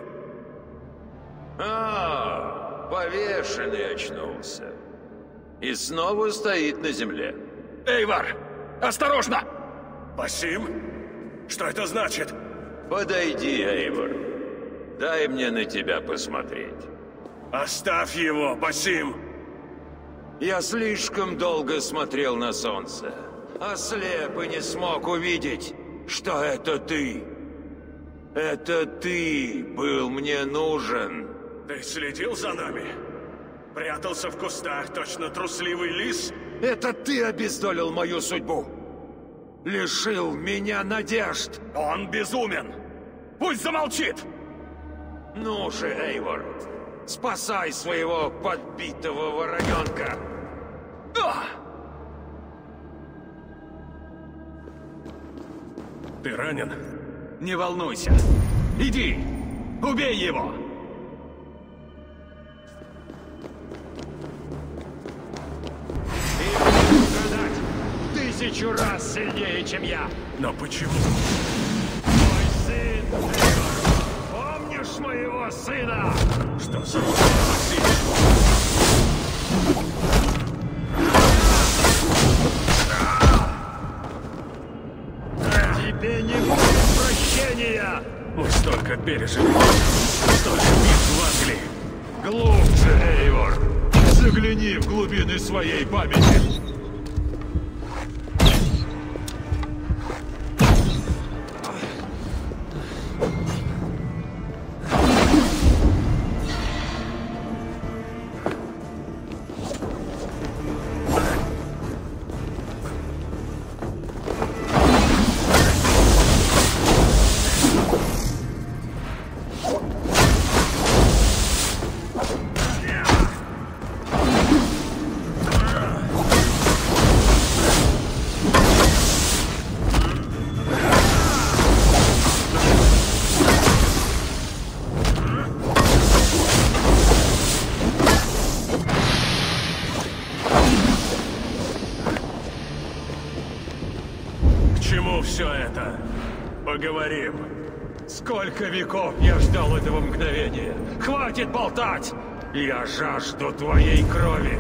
А, повешенный очнулся. И снова стоит на земле. Эйвар! Осторожно! Басим? Что это значит? Подойди, Эйвор. Дай мне на тебя посмотреть. Оставь его, Басим! Я слишком долго смотрел на солнце. Ослеп и не смог увидеть, что это ты. Это ты был мне нужен. Ты следил за нами? Прятался в кустах, точно трусливый лис? Это ты обездолил мою судьбу. Лишил меня надежд. Он безумен. Пусть замолчит. Ну же, Эйвор, спасай своего подбитого вороненка. А! Ты ранен? Не волнуйся. Иди, убей его. Тысячу раз сильнее, чем я. Но почему? Мой сын, помнишь моего сына? Что за... Тебе не будет прощения. Мы столько пережили, столько битв в Англии. Глубже, Эйвор. Загляни в глубины своей памяти. Все это. Поговорим. Сколько веков я ждал этого мгновения. Хватит болтать! Я жажду твоей крови.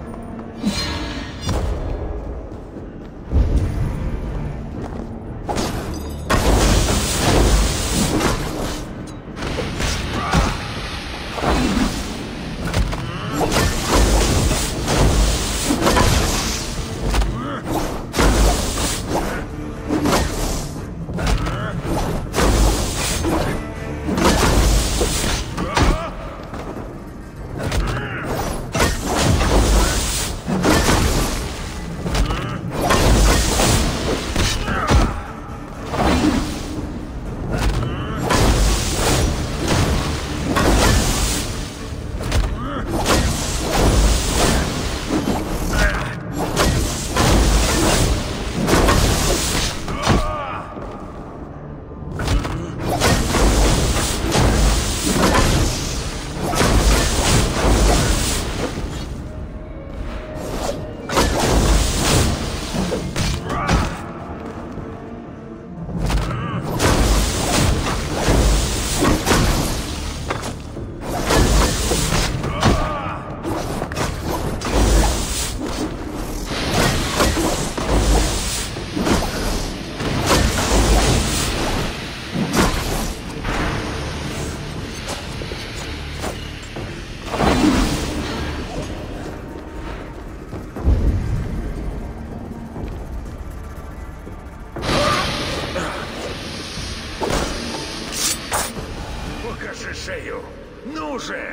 Ну же!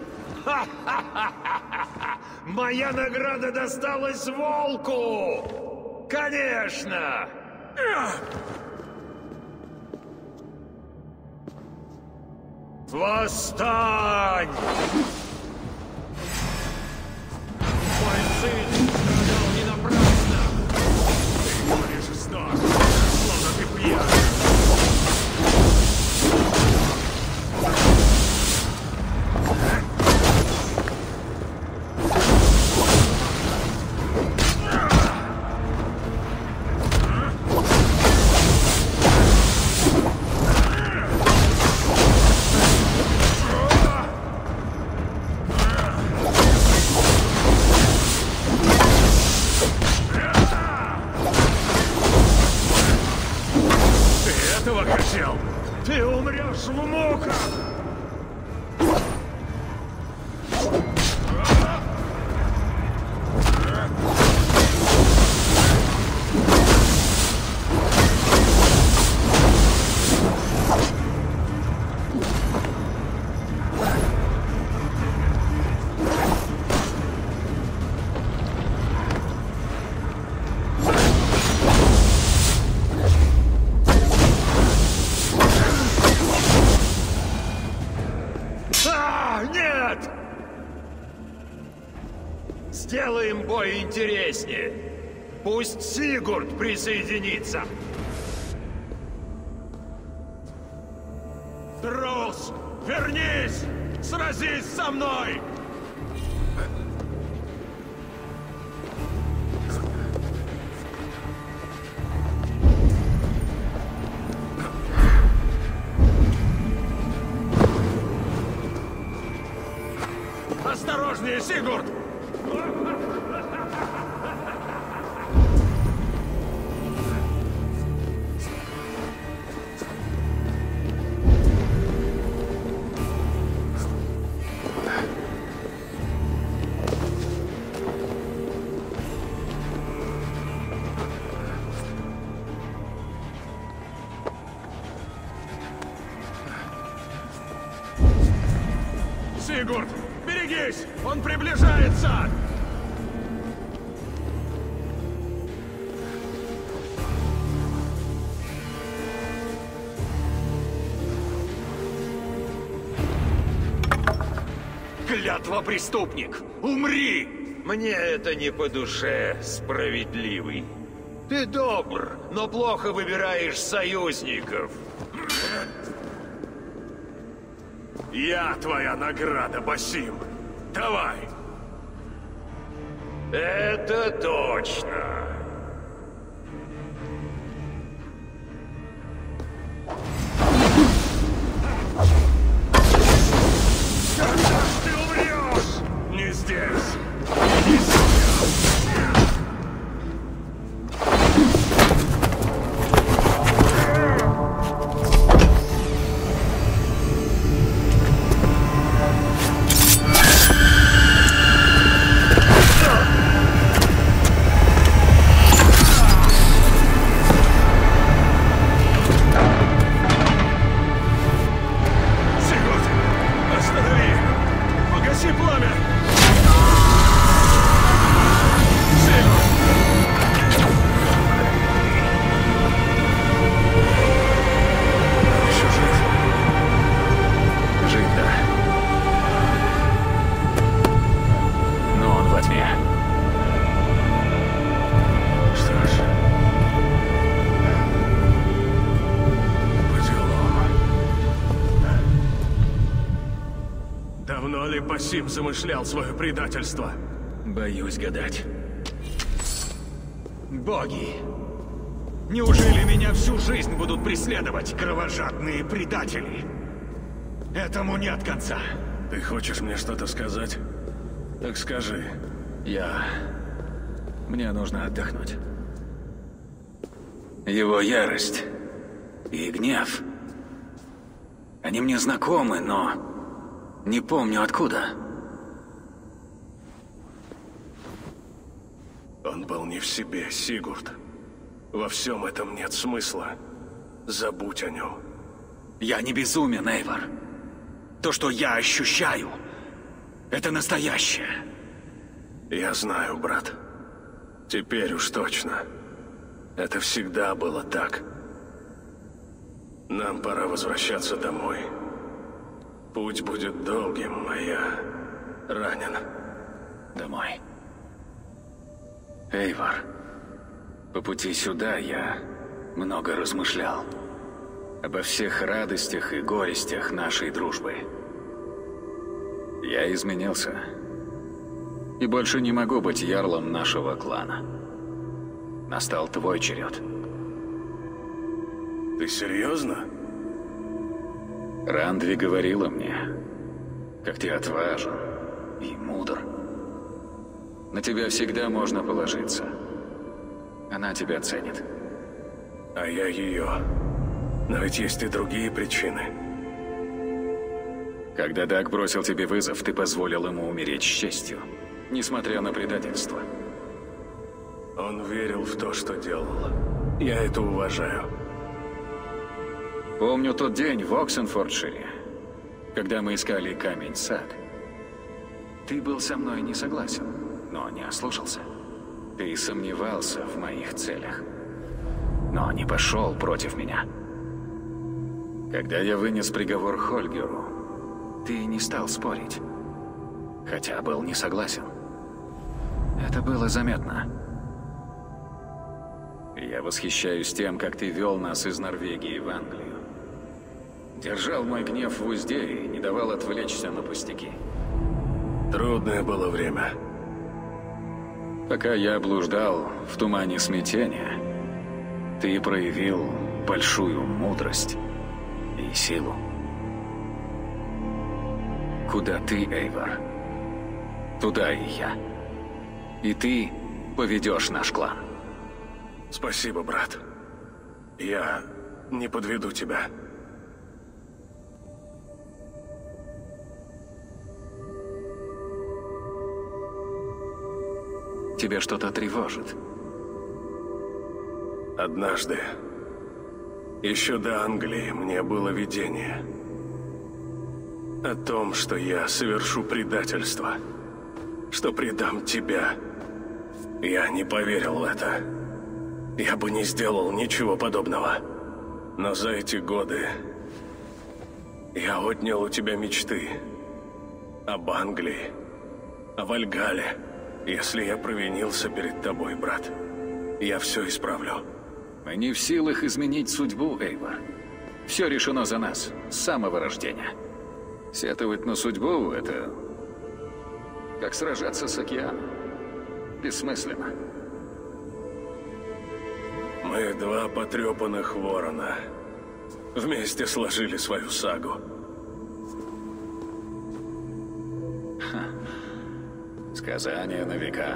Моя награда досталась волку! Конечно! Восстань! Мой сын страдал не напрасно! Ты говоришь жестоко, словно ты пьян. этого хотел? Ты умрешь в муках! Сделаем бой интереснее. Пусть Сигурд присоединится. Трус, вернись! Сразись со мной! Осторожнее, Сигурд! Сигурд, берегись! Он приближается! Клятва преступник! Умри! Мне это не по душе, справедливый. Ты добр, но плохо выбираешь союзников. Я твоя награда, Басим. Давай! Это точно. Когда ж ты умрешь? Не здесь. Иди сюда. Давно ли Басим замышлял свое предательство? Боюсь гадать. Боги! Неужели меня всю жизнь будут преследовать кровожадные предатели? Этому нет конца. Ты хочешь мне что-то сказать? Так скажи. Я... Мне нужно отдохнуть. Его ярость и гнев. Они мне знакомы, но... Не помню откуда. Он был не в себе, Сигурд. Во всем этом нет смысла. Забудь о нем. Я не безумен, Эйвор. То, что я ощущаю, это настоящее. Я знаю, брат. Теперь уж точно. Это всегда было так. Нам пора возвращаться домой. Путь будет долгим, а я ранен. Домой. Эйвор, по пути сюда я много размышлял. Обо всех радостях и горестях нашей дружбы. Я изменился. И больше не могу быть ярлом нашего клана. Настал твой черед. Ты серьезно? Рандви говорила мне, как ты отважен и мудр. На тебя всегда можно положиться. Она тебя ценит. А я ее. Но ведь есть и другие причины. Когда Даг бросил тебе вызов, ты позволил ему умереть с честью, несмотря на предательство. Он верил в то, что делал. Я это уважаю. Помню тот день в Оксенфордшире, когда мы искали камень Сак. Ты был со мной не согласен, но не ослушался. Ты сомневался в моих целях, но не пошел против меня. Когда я вынес приговор Хольгеру, ты не стал спорить, хотя был не согласен. Это было заметно. Я восхищаюсь тем, как ты вел нас из Норвегии в Англию. Держал мой гнев в узде и не давал отвлечься на пустяки. Трудное было время. Пока я блуждал в тумане смятения, ты проявил большую мудрость и силу. Куда ты, Эйвор, туда и я. И ты поведешь наш клан. Спасибо, брат. Я не подведу тебя. Тебя что-то тревожит. Однажды, еще до Англии, мне было видение о том, что я совершу предательство, что предам тебя. Я не поверил в это. Я бы не сделал ничего подобного. Но за эти годы я отнял у тебя мечты об Англии, о Вальгалле. Если я провинился перед тобой, брат, я все исправлю. Мы не в силах изменить судьбу, Эйвор. Все решено за нас с самого рождения. Сетовать на судьбу — это как сражаться с океаном. Бессмысленно. Мы два потрепанных ворона. Вместе сложили свою сагу. Ха. Сказание на века.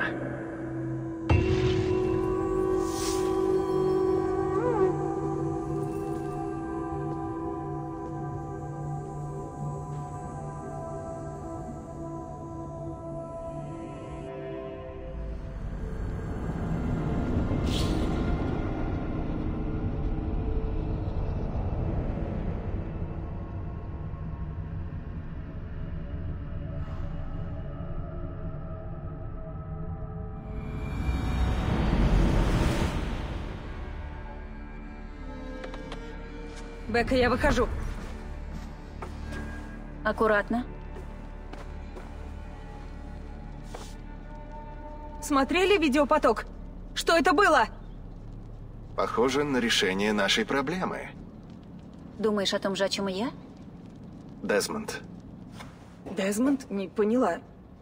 Бека, я выхожу. Аккуратно. Смотрели видеопоток? Что это было? Похоже на решение нашей проблемы. Думаешь о том же, о чем и я? Дезмонд. Дезмонд? Не поняла.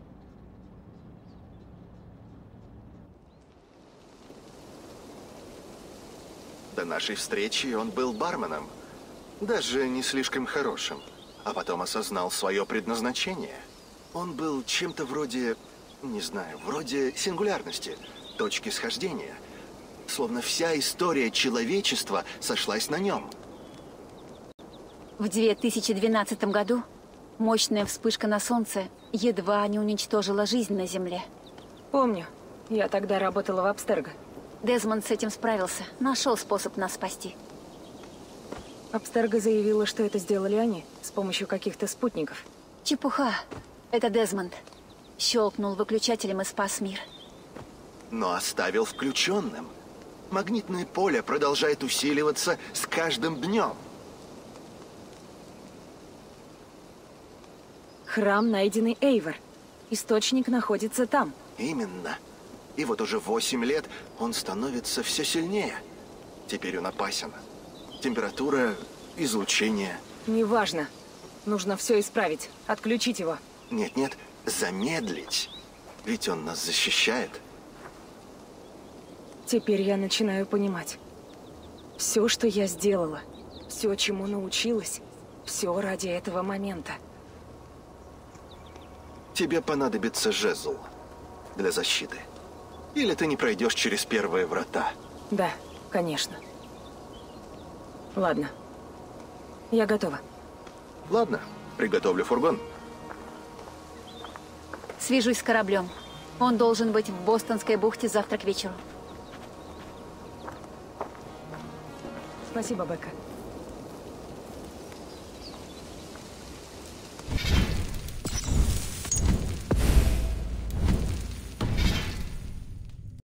До нашей встречи он был барменом. Даже не слишком хорошим. А потом осознал свое предназначение. Он был чем-то вроде, не знаю, вроде сингулярности, точки схождения. Словно вся история человечества сошлась на нем. В две тысячи двенадцатом году мощная вспышка на Солнце едва не уничтожила жизнь на Земле. Помню. Я тогда работала в Абстерго. Дезмонд с этим справился. Нашел способ нас спасти. Абстерго заявила, что это сделали они с помощью каких-то спутников. Чепуха. Это Дезмонд. Щелкнул выключателем и спас мир. Но оставил включенным. Магнитное поле продолжает усиливаться с каждым днем. Храм, найденный Эйвор. Источник находится там. Именно. И вот уже восемь лет он становится все сильнее. Теперь он опасен. Температура, излучение. Неважно. Нужно все исправить. Отключить его. Нет-нет, замедлить. Ведь он нас защищает. Теперь я начинаю понимать. Все, что я сделала, все, чему научилась, все ради этого момента. Тебе понадобится жезл для защиты. Или ты не пройдешь через первые врата. Да, конечно. Ладно, Я готова. Ладно, приготовлю фургон. Свяжусь с кораблем. Он должен быть в Бостонской бухте завтра к вечеру. Спасибо, Бека.